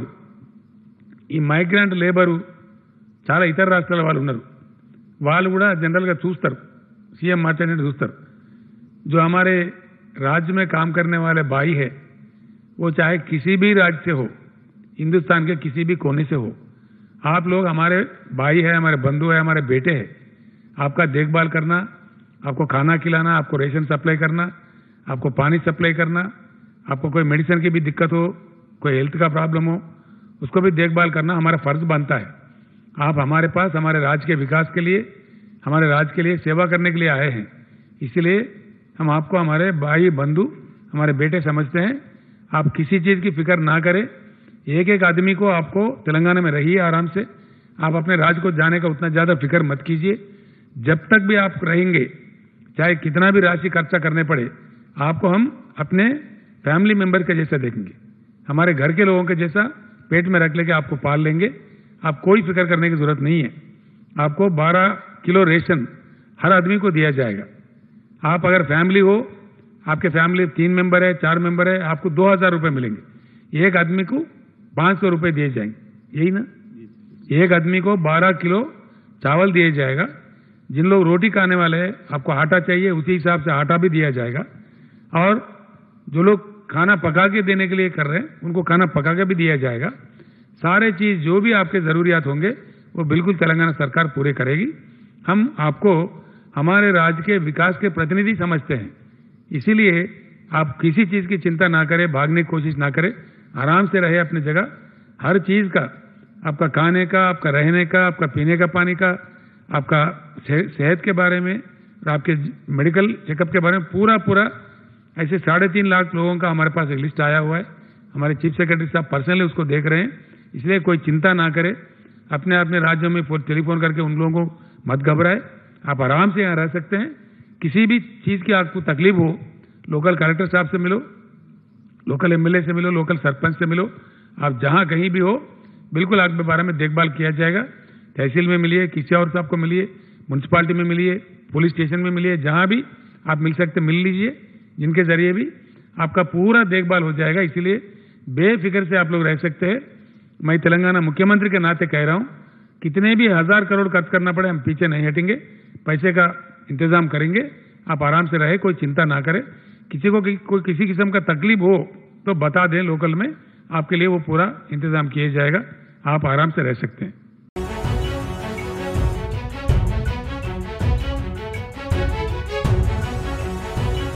ఈ మైగ్రెంట్ లేబరు చాలా ఇతర రాష్ట్రాల వాళ్ళు ఉన్నారు, వాళ్ళు కూడా जनरल का చూస్తారు, सीएम మాట్లాడినట్టు చూస్తారు. जो हमारे राज्य में काम करने वाले भाई है वो चाहे किसी भी राज्य से हो, हिंदुस्तान के किसी भी कोने से हो, आप लोग हमारे भाई है, हमारे बंधु है, हमारे बेटे है. आपका देखभाल करना, आपको खाना खिलाना, आपको रेशन सप्लाई करना, आपको पानी सप्लाई करना, आपको कोई मेडिसिन की भी दिक्कत हो, कोई हेल्थ का प्रॉब्लम हो, उसको भी देखभाल करना हमारा फर्ज बनता है. आप हमारे पास हमारे राज्य के विकास के लिए, हमारे राज्य के लिए सेवा करने के लिए आए हैं. इसलिए हम आपको हमारे भाई बंधु, हमारे बेटे समझते हैं. आप किसी चीज़ की फिक्र ना करें. एक एक आदमी को आपको तेलंगाना में रहिए आराम से. आप अपने राज्य को जाने का उतना ज़्यादा फिक्र मत कीजिए. जब तक भी आप रहेंगे, चाहे कितना भी राशि खर्चा करने पड़े, आपको हम अपने फैमिली मेंबर के जैसा देखेंगे, हमारे घर के लोगों के जैसा पेट में रख लेके आपको पाल लेंगे. आप कोई फिक्र करने की जरूरत नहीं है. आपको बारह किलो रेशन हर आदमी को दिया जाएगा. आप अगर फैमिली हो, आपके फैमिली तीन मेंबर है, चार मेंबर है, आपको दो हजार रुपये मिलेंगे. एक आदमी को पाँच सौ रुपये दिए जाएंगे. यही ना? एक आदमी को बारह किलो चावल दिया जाएगा. जिन लोग रोटी खाने वाले हैं, आपको आटा चाहिए, उसी हिसाब से आटा भी दिया जाएगा. और जो लोग खाना पका के देने के लिए कर रहे हैं, उनको खाना पका के भी दिया जाएगा. सारे चीज जो भी आपके जरूरियात होंगे वो बिल्कुल तेलंगाना सरकार पूरे करेगी. हम आपको हमारे राज्य के विकास के प्रतिनिधि समझते हैं, इसीलिए आप किसी चीज की चिंता ना करें, भागने की कोशिश ना करें, आराम से रहे अपनी जगह। हर चीज का, आपका खाने का, आपका रहने का, आपका पीने का पानी का, आपका सेहत के बारे में और आपके मेडिकल चेकअप के बारे में पूरा पूरा ऐसे साढ़े तीन लाख लोगों का हमारे पास एक लिस्ट आया हुआ है। हमारे चीफ सेक्रेटरी साहब पर्सनली उसको देख रहे हैं, इसलिए कोई चिंता ना करे। अपने अपने राज्यों में टेलीफोन करके उन लोगों को मत घबराए, आप आराम से यहाँ रह सकते हैं। किसी भी चीज की आपको तकलीफ हो, लोकल कलेक्टर साहब से मिलो, लोकल एमएलए से मिलो, लोकल सरपंच से मिलो, आप जहां कहीं भी हो बिल्कुल आपके बारे में देखभाल किया जाएगा। तहसील में मिलिए, किसी और साहब को मिलिए, म्यूनसिपालिटी में मिलिए, पुलिस स्टेशन में मिलिए, जहां भी आप मिल सकते मिल लीजिए, जिनके जरिए भी आपका पूरा देखभाल हो जाएगा। इसीलिए बेफिक्र से आप लोग रह सकते हैं। मैं तेलंगाना मुख्यमंत्री के नाते कह रहा हूं, कितने भी हजार करोड़ खर्च करना पड़े हम पीछे नहीं हटेंगे, पैसे का इंतजाम करेंगे। आप आराम से रहे, कोई चिंता ना करें। किसी को कोई किसी किस्म का तकलीफ हो तो बता दें, लोकल में आपके लिए वो पूरा इंतजाम किया जाएगा। आप आराम से रह सकते हैं।